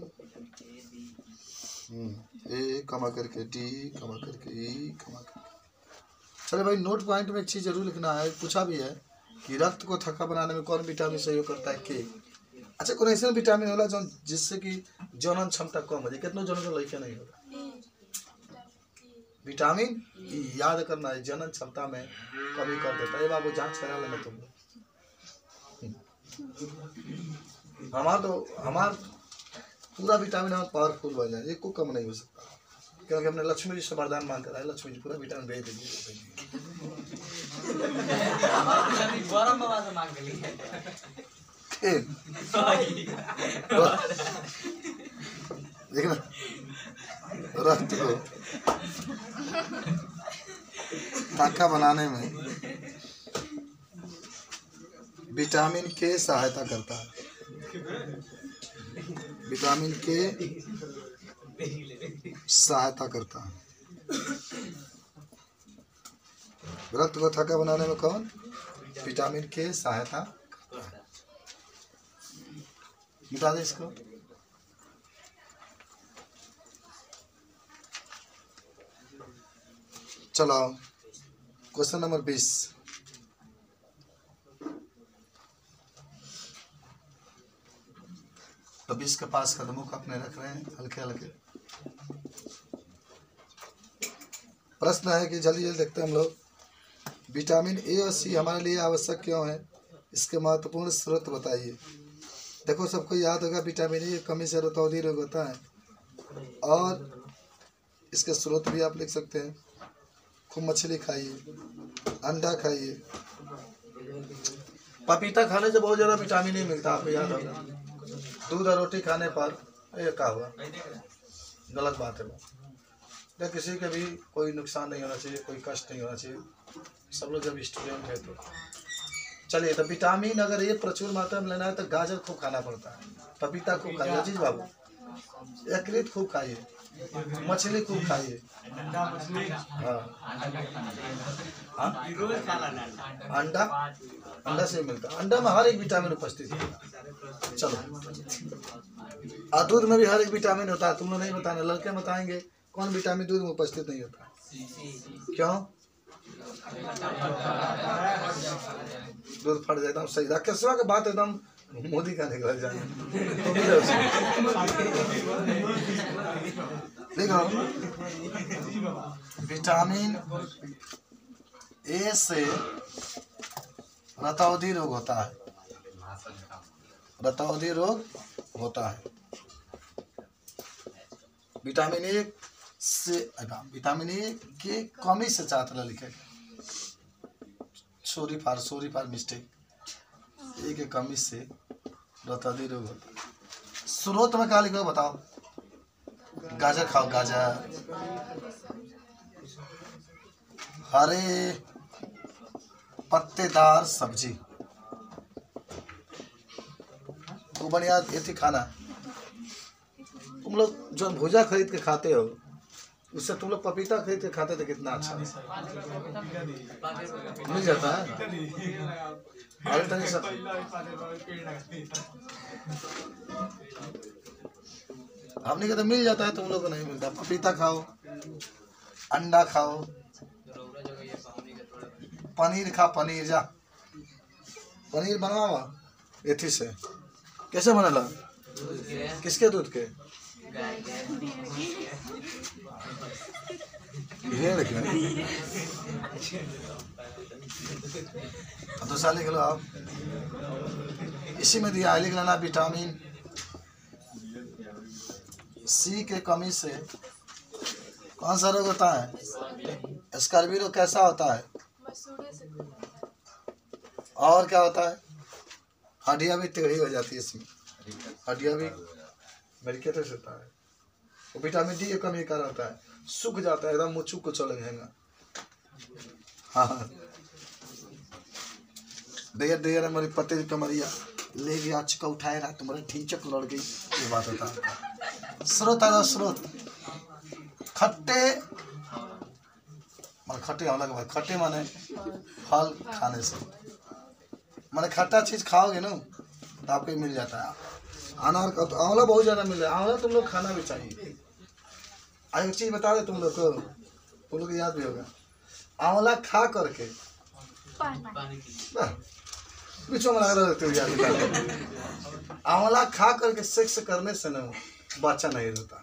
ए कमा करके डी, कमा करके ई, कमा करके। चले भाई, नोट पॉइंट में एक चीज जरूर लिखना है, पूछा भी है कि रक्त को थक्का बनाने में कौन विटामिन सहयोग करता है? के। अच्छा, कोई ऐसा विटामिन होला जो जिससे कि जनन क्षमता कम हो जाए, कितना जनन लड़के नहीं होगा। विटामिन ई, याद करना है, जनन क्षमता में कमी कर देता है। बाबू जांच करा लेना तुम लोग। हमारा तो हमारा पूरा विटामिन हमारा पावरफुल हो जाए, एक को कम नहीं हो सकता, क्योंकि हमने लक्ष्मी जी से वरदान मांग कर आए, लक्ष्मी जी पूरा विटामिन भेज दीजिए। देखना, रक्त को थक्का बनाने में विटामिन के सहायता करता है। विटामिन के सहायता करता है। रक्त को थक्का बनाने में कौन? विटामिन के सहायता करता है। मिटा दे इसको। चलो क्वेश्चन नंबर बीस। तो इसके पास कदमों को अपने रख रहे हैं हल्के हल्के। प्रश्न है कि जल्दी जल्दी देखते हैं हम लोग, विटामिन ए और सी हमारे लिए आवश्यक क्यों है, इसके महत्वपूर्ण स्रोत बताइए। देखो सबको याद होगा विटामिन ए की कमी से रतौंधी रोग होता है, और इसके स्रोत भी आप लिख सकते हैं। खूब मछली खाइए, अंडा खाइए, पपीता खाने से बहुत ज़्यादा विटामिन ए मिलता है, आपको याद होगा। दूध और रोटी खाने पर ये क्या हुआ, गलत बात है वो। या किसी के भी कोई नुकसान नहीं होना चाहिए, कोई कष्ट नहीं होना चाहिए। सब लोग जब स्टूडेंट है तो चलिए, तो विटामिन अगर ये प्रचुर मात्रा में लेना है तो गाजर खूब खाना पड़ता है, पपीता खूब खाइए अजीज बाबू, यकृत खूब खाइए, मछली खूब खाइए। हाँ हाँ अंडा, अंडा से मिलता है, अंडा में हर एक विटामिन उपस्थित है। चलो, और दूध में भी हर एक विटामिन होता है। तुम लोग नहीं बताना, लड़के बताएंगे कौन विटामिन दूध में उपस्थित नहीं होता। क्यों? दूध फट जाता हूँ, सही राकेशवा की बात एकदम मोदी का निकल जाए। देखो, विटामिन ए से रतौंधी रोग होता है, रतौंधी रोग होता है। विटामिन ए से विटामिन ए के कमी से छात्र लिखे, sorry for sorry for mistake, A के कमी से रतौंधी रोग होता है। स्रोत में क्या लिखा बताओ? गाजर खाओ, गाजर, हरे पत्तेदार सब्जी, वो बढ़िया ये खाना। तुम लोग जो भुजा खरीद के खाते हो, उससे तुम लोग पपीता खरीद के खाते तो कितना अच्छा मिल जाता है। अरे तनी सब हमने तो मिल जाता है, तुम लोग को नहीं मिलता। पपीता खाओ, अंडा खाओ, पनीर खा, पनीर जा, पनीर बनवावा एथी से। कैसे बनेला? किसके दूध के? भेड़ के। दूसरा लिख लो आप, इसी में दिया है, लिख लेना विटामिन सी के कमी से कौन सा रोग होता है? स्कर्वी रोग। कैसा होता है? और क्या होता है? हड्डियाँ भी टेढ़ी हो जाती है, इसमें हड्डियाँ भी मेडिकेटर से होता है। वो विटामिन डी की कमी का होता है, सूख जाता है एकदम, मुँह को चल जाएगा। हाँ, देर देर हमारी पते कमरिया ले गया, चिका उठाए रहा, तुम्हारे ठीचक लड़ गई, ये बात होता है। स्रोत है, स्रोत खट्टे मान खट्टे अलग बात, खट्टे माने फल खाने से, माने खट्टा चीज खाओगे ना तो आपको मिल जाता है। अनार का तो आंवला बहुत ज़्यादा मिल रहा है, आंवला तुम लोग खाना भी चाहिए। एक चीज़ बता दे तुम लोग को, तुम लोग को याद भी होगा, आंवला खा करके पीछे में लगा रहते हो यार। आंवला खा करके सेक्स करने से ना बच्चा नहीं होता।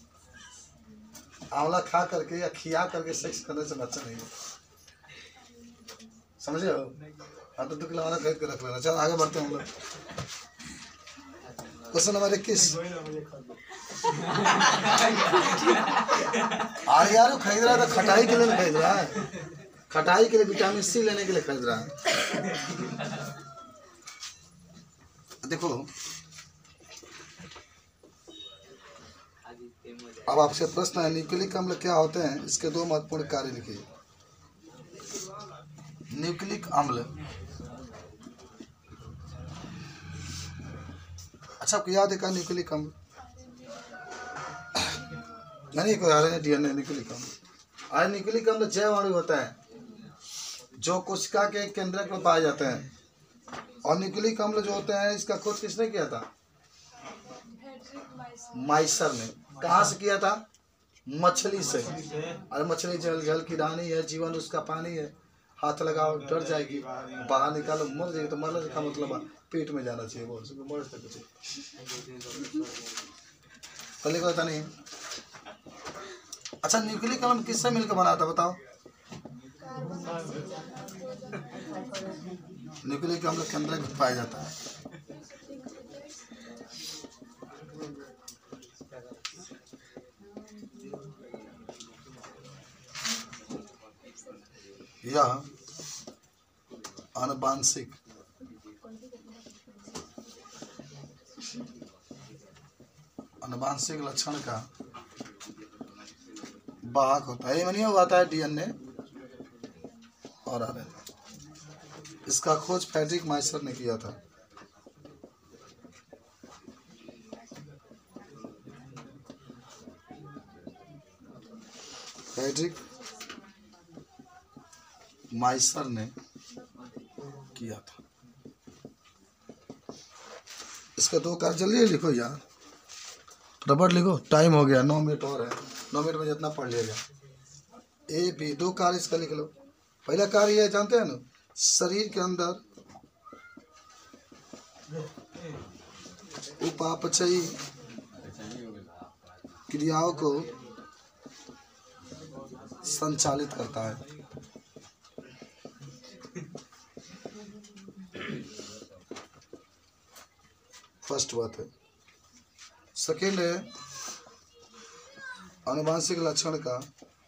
आंवला खा करके या खिया करके सेक्स करने से बच्चा नहीं होता, समझे हो? हाँ तो दो किलो आंवला खरीद के रख लेना। चलो आगे बढ़ते हैं हम लोग। क्वेश्चन नंबर इक्कीस। अरे यार खरीद रहा था खटाई के लिए खरीद रहा है, खटाई के लिए विटामिन सी लेने के लिए खरीद रहा है। देखो अब आपसे प्रश्न है, न्यूक्लिक अम्ल क्या होते हैं, इसके दो महत्वपूर्ण कार्य लिखिए। न्यूक्लिक अम्ल, अच्छा आपको याद है क्या न्यूक्लिक अम्ल? नहीं कोई आ रहे हैं डीएनए न्यूक्लिक अम्ल। आज न्यूक्लिक अम्ल जैव अणु होता है जो कोशिका के केंद्रक में पाए जाते हैं। और न्यूक्लिक अम्ल जो होते हैं इसका खोज किसने किया था? माइसर ने। कहाँ से किया था? मछली से। अरे मछली जल जल की रानी है, जीवन उसका पानी है, हाथ लगाओ डर जाएगी, बाहर निकालो मर जाएगी। तो मरने का मतलब पेट में जाना चाहिए बोल सकते मोड़ सकते चाहिए पहले का नहीं। अच्छा न्यूक्लिक अम्ल किससे मिलकर बना था बताओ? न्यूक्लिक अम्ल के अंदर पाया जाता है। यह आनुवांशिक आनुवांशिक लक्षण का वाहक होता है। ये मानिए वो आता है डीएनए और आरएनए। इसका खोज फ्रेडरिक माइसर ने किया था। फ्रेडरिक माइसर ने किया था। इसका दो कार्य जल्दी लिखो यार, रबड़ लिखो, टाइम हो गया, नौ मिनट और है, नौ मिनट में जितना पढ़ लिया ए बी दो कार्य इसका लिख लो। पहला कार्य ये जानते हैं ना, शरीर के अंदर उपापचयी क्रियाओं को संचालित करता है। फर्स्ट बात है। सेकेंड है आनुवांशिक लक्षण का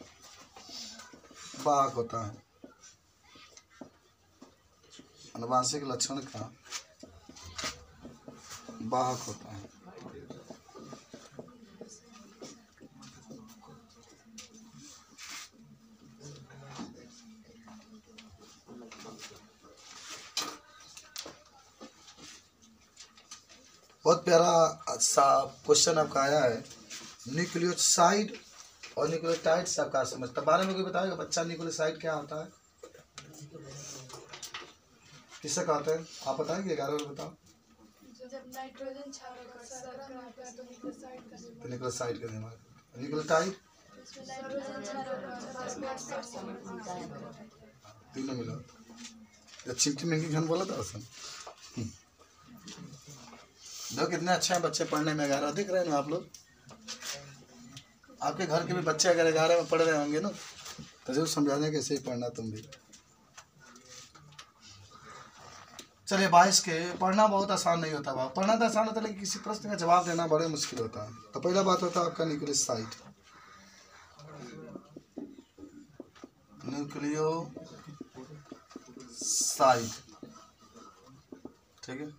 वाहक होता है। आनुवांशिक लक्षण का वाहक होता है। बहुत प्यारा सा क्वेश्चन आपका आया है। न्यूक्लियोसाइड और न्यूक्लियोटाइड से आपका समझता बारे में कोई बताएगा बच्चा? न्यूक्लियोसाइड क्या होता है, किससे कहते हैं? आप बताएंगे? ग्यारह बजे बताओ। जब नाइट्रोजन क्षारक और शर्करा होता है तो न्यूक्लियोसाइड का निर्माण। तो न्यूक्लियोसाइड का निर्माण। न्यूक्लियोटाइड नाइट्रोजन क्षारक और फॉस्फेट का निर्माण। तीनों मिला। जब चिमटी महंगी खान बोला था उसने। दो कितने अच्छे हैं बच्चे पढ़ने में। ग्यारह दिख रहे हैं ना आप लोग? आपके घर के भी बच्चे अगर ग्यारह में पढ़ रहे होंगे ना तो जरूर समझाने कैसे ही पढ़ना तुम भी। चलिए बाईस के पढ़ना बहुत आसान नहीं होता। बाबा पढ़ना तो आसान होता है लेकिन किसी प्रश्न का जवाब देना बड़े मुश्किल होता है। तो पहला बात होता है आपका न्यूक्लियोसाइड। न्यूक्लियोसाइड ठीक है।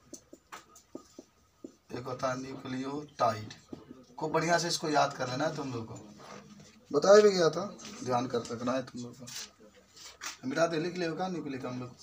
एक होता है न्यूक्लियोटाइड। खूब बढ़िया से इसको याद कर लेना है तुम लोग को। बताया भी गया था, ध्यान कर सकना है तुम लोग को। मिटा दे लिख लेगा न्यूक्लिक हम लोग।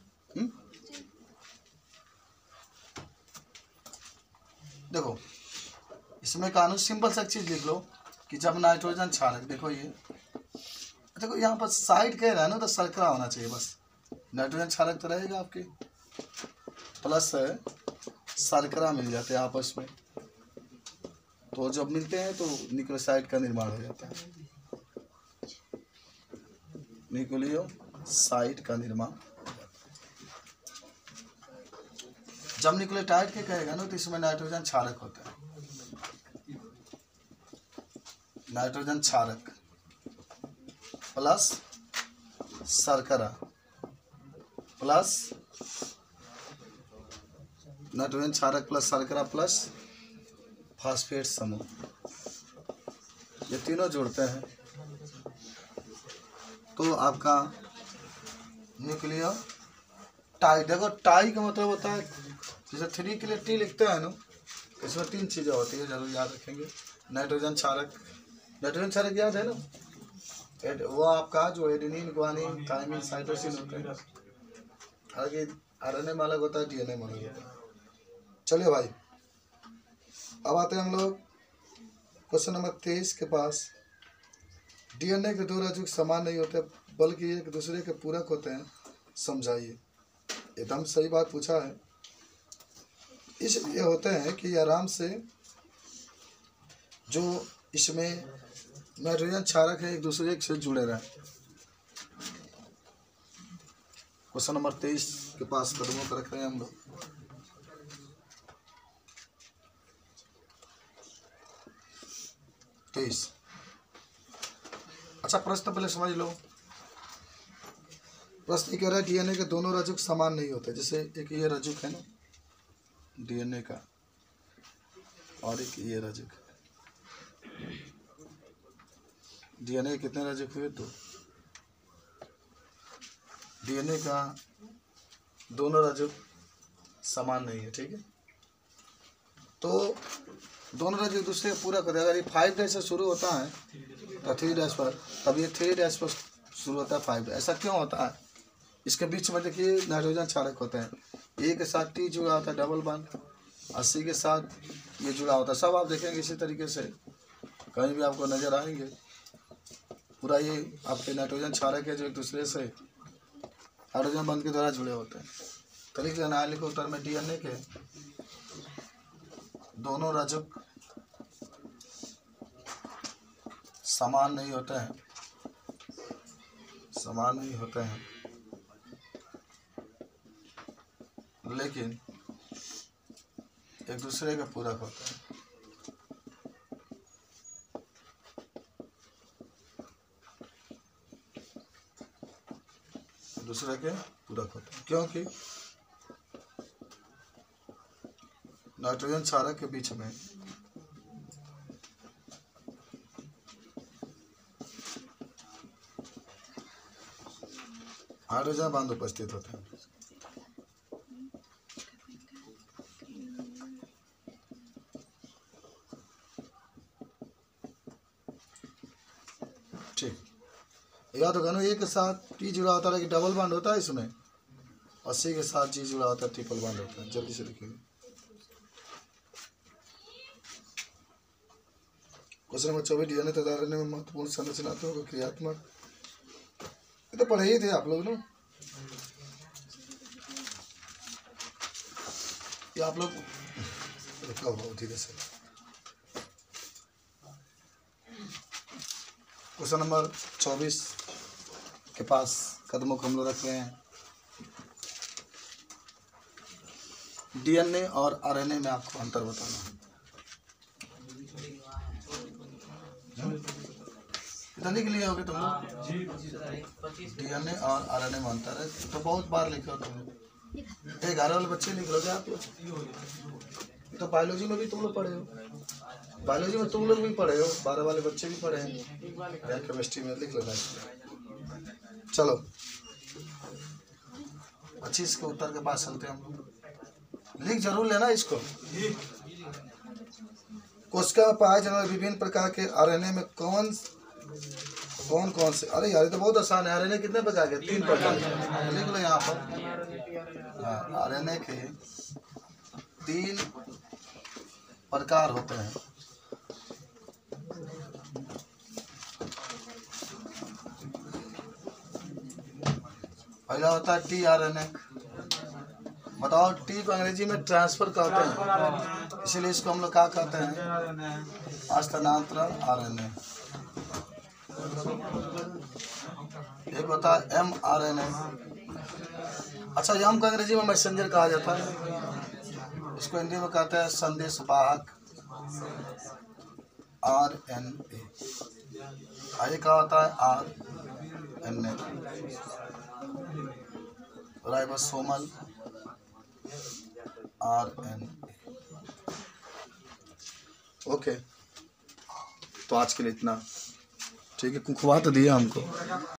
देखो इसमें कानून सिंपल सा चीज लिख लो कि जब नाइट्रोजन क्षारक, देखो ये देखो यहाँ पर साइड कह रहा है ना तो शर्करा होना चाहिए बस। नाइट्रोजन क्षारक तो रहेगा आपके, प्लस शर्करा मिल जाते हैं आपस में, तो जब मिलते हैं तो न्यूक्लियोसाइड का निर्माण हो जाता है। न्यूक्लियोसाइड का निर्माण। जब न्यूक्लियोटाइड के कहेगा ना तो इसमें नाइट्रोजन क्षारक होता है। नाइट्रोजन क्षारक प्लस शर्करा प्लस नाइट्रोजन क्षारक प्लस शर्करा प्लस फास्फेट समूह, ये तीनों जुड़ते हैं तो आपका न्यूक्लियोटाइड। देखो टाई का मतलब होता है जैसे थ्री के लिए टी लिखते हैं ना, इसमें तीन चीज़ें होती है, जरूर याद रखेंगे। नाइट्रोजन क्षारक, नाइट्रोजन क्षारक याद है ना, एड, वो आपका जो एडेनिन ग्वानिन थाइमिन साइटोसिन होते हैं। हालांकि आरएनए में अलग होता है, डीएनए में अलग होता है। चलिए भाई अब आते हैं हम लोग क्वेश्चन नंबर तेईस के पास। डीएनए के दो राजुक समान नहीं होते बल्कि एक दूसरे के पूरक होते हैं, समझाइए। एकदम सही बात पूछा है। इसलिए होते हैं कि आराम से जो इसमें नाइट्रोजन क्षारक है एक दूसरे से जुड़े रहे। क्वेश्चन नंबर तेईस के पास कदमों पर रख रहे हैं हम लोग। तेईस। अच्छा, प्रश्न पहले समझ लो। प्रश्न ये कह रहा है डीएनए के दोनों रजुक समान नहीं होते। जैसे एक ये रजुक है ना डीएनए का, और एक ये रजुक है। डीएनए के कितने रजुक हुए? दो। डीएनए का दोनों रजुक समान नहीं है, ठीक है। तो दोनों रजुक दूसरे को पूरा करते हैं। अगर ये फाइव डैश से शुरू होता है तो थ्री डैश पर, तब ये थ्री डैश पर शुरू होता है फाइव। ऐसा क्यों होता है? इसके बीच में देखिए नाइट्रोजन क्षारक होते हैं। ए के साथ टी जुड़ा होता है डबल बॉन्ड, और सी के साथ ये जुड़ा होता है। सब आप देखेंगे इसी तरीके से, कहीं भी आपको नजर आएंगे पूरा ये आपके नाइट्रोजन क्षारक है जो एक दूसरे से हाइड्रोजन बॉन्ड के द्वारा जुड़े होते हैं। तो लिख लेना है, लिखो उत्तर में डीएनए के दोनों रजुक समान नहीं होते हैं, समान नहीं होते हैं, लेकिन एक दूसरे के पूरक होते हैं। दूसरे के पूरक होते हैं क्योंकि नाइट्रोजन क्षारक के बीच में हाइड्रोजन बांध उपस्थित होते हैं। ठीक, या तो कहना ए के साथ टी जुड़ा होता है कि डबल बॉन्ड होता है इसमें, और सी के साथ जी जुड़ा होता है ट्रिपल बॉन्ड होता है। जल्दी से लिखिए। क्वेश्चन नंबर चौबीस, डीएनए तथा आरएनए में महत्वपूर्ण संरचनात्मक क्रियात्मक। ये तो पढ़े ही थे आप लोग ना, ये आप लोग लिखा हुआ ठीक है सर। क्वेश्चन नंबर चौबीस के पास कदमों को हम लोग रख रहे हैं। डीएनए और आरएनए में आपको अंतर बताना है। इतना लिख लिए होगे तुम लोग? डीएनए और आरएनए में अंतर है तो बहुत बार लिखे हो तुम लोग। ग्यारह वाले बच्चे लिख लोगे आप लोग। तो बायोलॉजी में भी तुम लोग पढ़े हो, बायोलॉजी में तुम लोग भी पढ़े हो, बारह वाले बच्चे भी पढ़े हैं। केमिस्ट्री में लिख लेना। चलो पच्चीस के उत्तर के पास चलते हैं हम लोग। लिख जरूर लेना इसको। कोशिका में पाए जाने वाले विभिन्न प्रकार के आरएनए में कौन कौन कौन से? अरे यार ये तो बहुत आसान है। आरएनए कितने प्रकार के? तीन प्रकार के। लिख लो यहाँ पर। हाँ, आरएनए के तीन प्रकार होते हैं। पहला होता है टी आरएनए। बताओ टी को अंग्रेजी में ट्रांसफर कहते हैं, इसीलिए इसको हम लोग क्या कहते हैं? स्थानांतरण आरएनए। एक होता है एम आरएनए। अच्छा, एम को अंग्रेजी में मैसेंजर कहा जाता है, इसको हिंदी में कहते हैं संदेश वाहक आरएनए। आगे क्या होता है? RNA ribosomal RNA. ओके, तो आज के लिए इतना ठीक है। खुशबू तो दिया हमको।